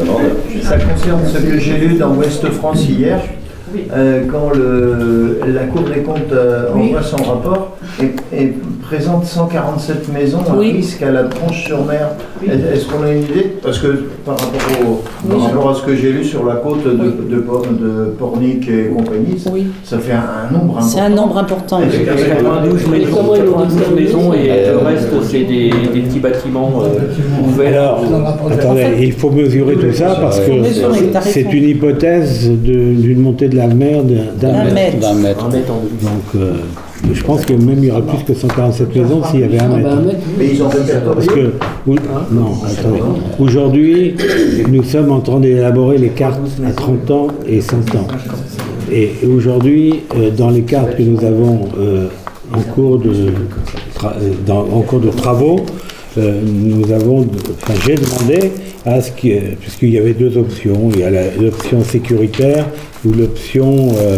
ça concerne ce que j'ai lu dans Ouest France hier, euh, quand le, la Cour des comptes euh, envoie son rapport et, et présente cent quarante-sept maisons à Oui. risque à la Tranche-sur-Mer. Est-ce qu'on a une idée? Parce que par rapport, au, par rapport à ce que j'ai lu sur la côte de, de, Por- de Pornic et compagnie, ça, Oui. ça fait un, un nombre important. C'est un nombre important. Il y a quatre-vingt-douze Mais maisons, comment ils l'ont quatre-vingt-douze dit? maisons et le reste c'est des, des petits bâtiments euh, ouverts. Alors, attendez, il faut mesurer tout ça parce que mesurer, t'as c'est raison. une hypothèse de- d'une montée de la mer d'un d'un Un mètre. mètre. D'un mètre. Un mètre en deux. Donc, euh, je pense que même il y aura plus que cent quarante-sept maisons s'il y avait un Ah mètre. bah, un mètre, Mais ils ont répertorié. Parce que, ou- non, attendez. Aujourd'hui, nous sommes en train d'élaborer les cartes à trente ans et cent ans. Et aujourd'hui, euh, dans les cartes que nous avons euh, en, cours de tra- euh, dans- en cours de travaux, euh, nous avons, enfin, j'ai demandé à ce qu'il, puisqu'il y avait deux options, il y a la- l'option sécuritaire ou l'option euh,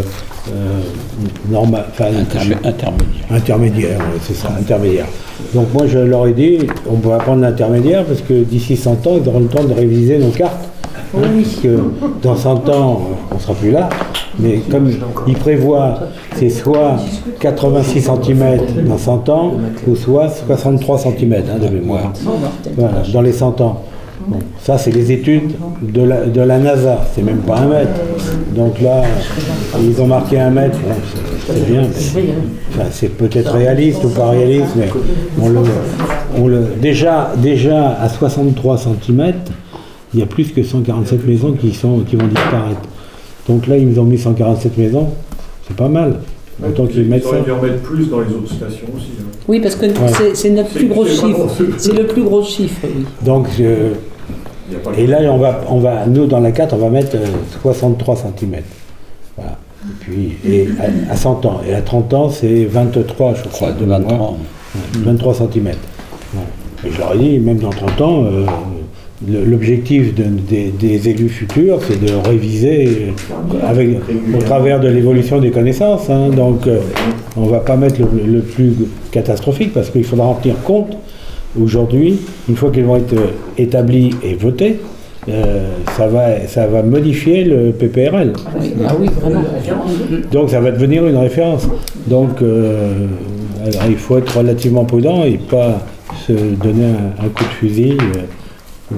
euh, normale, enfin, Intermé- intermédiaire. intermédiaire, ouais, c'est ça, intermédiaire. Donc moi je leur ai dit, on va prendre l'intermédiaire parce que d'ici cent ans, ils auront le temps de réviser nos cartes. Hein, parce que dans cent ans, on ne sera plus là, mais comme ils prévoient, c'est soit quatre-vingt-six centimètres dans cent ans, ou soit soixante-trois centimètres hein, de mémoire. Voilà, dans les cent ans. Bon, ça, c'est les études de la, de la NASA, c'est même pas un mètre. Donc là, ils ont marqué un mètre, bon, c'est- c'est bien, mais, enfin, c'est peut-être réaliste ou pas réaliste, mais on le, on le, déjà, déjà à soixante-trois centimètres, il y a plus que cent quarante-sept maisons qui, sont, qui vont disparaître. Donc là, ils nous ont mis cent quarante-sept maisons, c'est pas mal. Autant qu'ils mettent ça. Ils auraient dû en mettre plus dans les autres stations aussi. hein. Oui, parce que Ouais. c'est- c'est notre plus gros C'est chiffre. vraiment ce- C'est le plus gros chiffre, oui. Donc, je- Il y a pas et là, on va, on va, nous, dans la carte, on va mettre euh, soixante-trois centimètres. Voilà. Et puis, et à, à cent ans. Et à trente ans, c'est vingt-trois, je crois, de vingt-trois. mémoire. Ouais, vingt-trois centimètres. Bon. Et je leur ai dit, même dans trente ans, euh, le- l'objectif de- des, des élus futurs, c'est de réviser euh, avec, au travers de l'évolution des connaissances. hein. Donc, euh, on ne va pas mettre le, le plus catastrophique parce qu'il faudra en tenir compte. Aujourd'hui, une fois qu'ils vont être euh, établis et votés, euh, ça, va, ça va modifier le P P R L. Ah oui, vraiment. Donc ça va devenir une référence. Donc euh, alors, il faut être relativement prudent et pas se donner un, un coup de fusil. euh.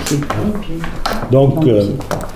Donc, euh,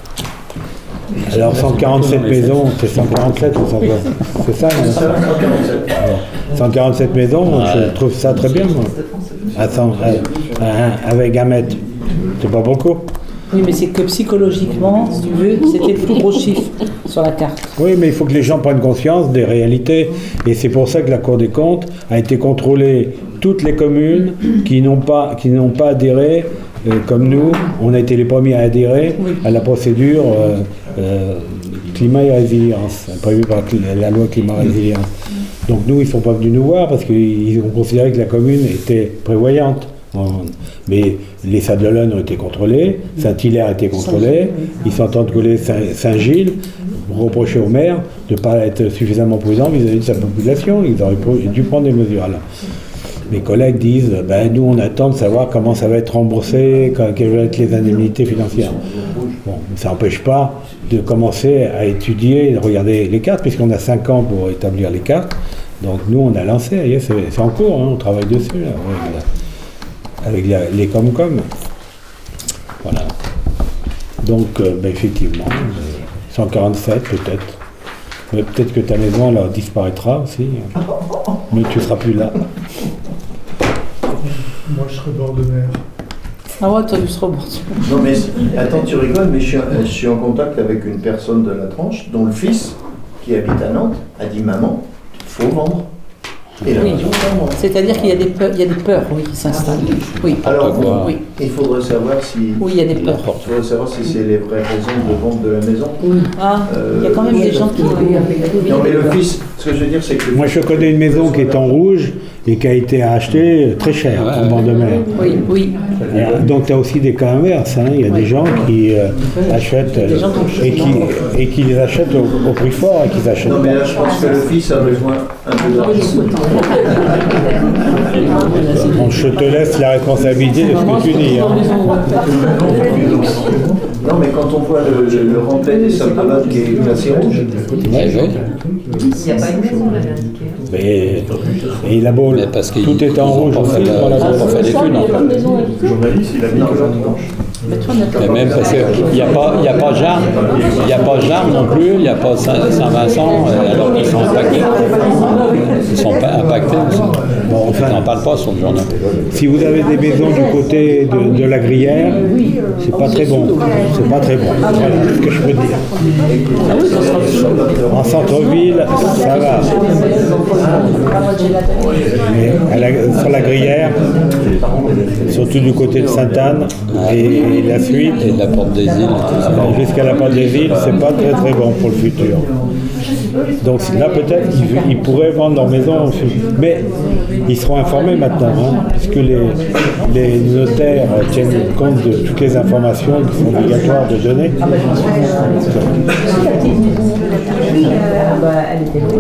alors cent quarante-sept maisons, c'est cent quarante-sept ou cent quarante-sept, c'est ça non cent quarante-sept maisons, je trouve ça très bien. Moi. À cent, à- à- avec un mètre, c'est pas beaucoup. Oui, mais c'est que psychologiquement, si tu veux, c'était le plus gros chiffre sur la carte. Oui, mais il faut que les gens prennent conscience des réalités. Et c'est pour ça que la Cour des comptes a été contrôler toutes les communes qui n'ont pas, qui n'ont pas adhéré, euh, comme nous. On a été les premiers à adhérer à la procédure euh, euh, climat et résilience, prévue par la loi climat et résilience. Donc nous, ils ne sont pas venus nous voir parce qu'ils ont considéré que la commune était prévoyante. Mais les Sables-d'Olonne ont été contrôlés, Saint-Hilaire a été contrôlé, ils sont en train de coller Saint- Saint-Gilles. reproché au maire de ne pas être suffisamment prudent vis-à-vis de sa population. Ils auraient dû prendre des mesures là. Mes collègues disent, ben, nous on attend de savoir comment ça va être remboursé, quelles vont être les indemnités financières. Bon, ça n'empêche pas de commencer à étudier, de regarder les cartes, puisqu'on a cinq ans pour établir les cartes. Donc nous on a lancé, c'est en cours, hein, on travaille dessus là, avec, la, avec la, les Comcom. Voilà. Donc euh, ben, effectivement, cent quarante-sept peut-être. Mais peut-être que ta maison là disparaîtra aussi. Mais tu ne seras plus là. Moi, je serai bord de mer. Ah ouais, toi, tu seras bord de mer. Non, mais attends, tu rigoles, mais je suis, je suis en contact avec une personne de la tranche dont le fils, qui habite à Nantes, a dit maman, il faut vendre. Et là, oui, c'est-à-dire qu'il y a des peurs, il y a des peurs, oui, qui s'installent. Oui. Alors, oui. il faudrait savoir si. Oui, il y a des peurs. Il faudrait savoir si c'est les vraies raisons de vente de la maison. Oui. Ah, euh, il y a quand même des gens qui. Non, mais le fils, ce que je veux dire, c'est que. Moi, je connais une maison qui est en rouge et qui a été achetée très cher en bord de mer. Oui, oui. Et donc, tu as aussi des cas inverses. Hein. Il y a oui. des gens qui euh, achètent euh, et, qui, et qui les achètent au, au prix fort et qui achètent. Non, mais là, je pense que le fils a besoin un peu d'argent. Bon, je te laisse la responsabilité de ce que tu dis. Hein. Non, mais quand on voit le, le, le remplet des symptômes qui est glacé rouge. Oui, oui. Il n'y a pas une maison là indiquée. Mais, et la boule, tout est en rouge aussi. On n'a pas fait d'études. Le journaliste, il a mis que la tranche. Mais même parce qu'il n'y a pas, il y a pas Jarmes, il n'y a pas Jarmes non plus, il n'y a pas Saint-Vincent, alors qu'ils sont impactés. Ils sont pas impactés aussi. Bon, enfin, on n'en parle pas sur le journal. Si vous avez des maisons du côté de, de la Gruyère, c'est pas très bon. C'est pas très bon. Voilà ce que je peux dire. En centre-ville, ça va. Mais à la, sur la Gruyère, surtout du côté de Sainte-Anne et et la suite, et la porte des îles, jusqu'à la porte des îles, c'est pas très très bon pour le futur. Donc là peut-être qu'ils ils pourraient vendre leur maison, mais ils seront informés maintenant, hein, puisque les, les notaires tiennent compte de toutes les informations qui sont obligatoires de donner.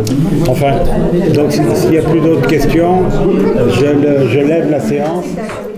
Enfin, donc s'il n'y a plus d'autres questions, je, le, je lève la séance.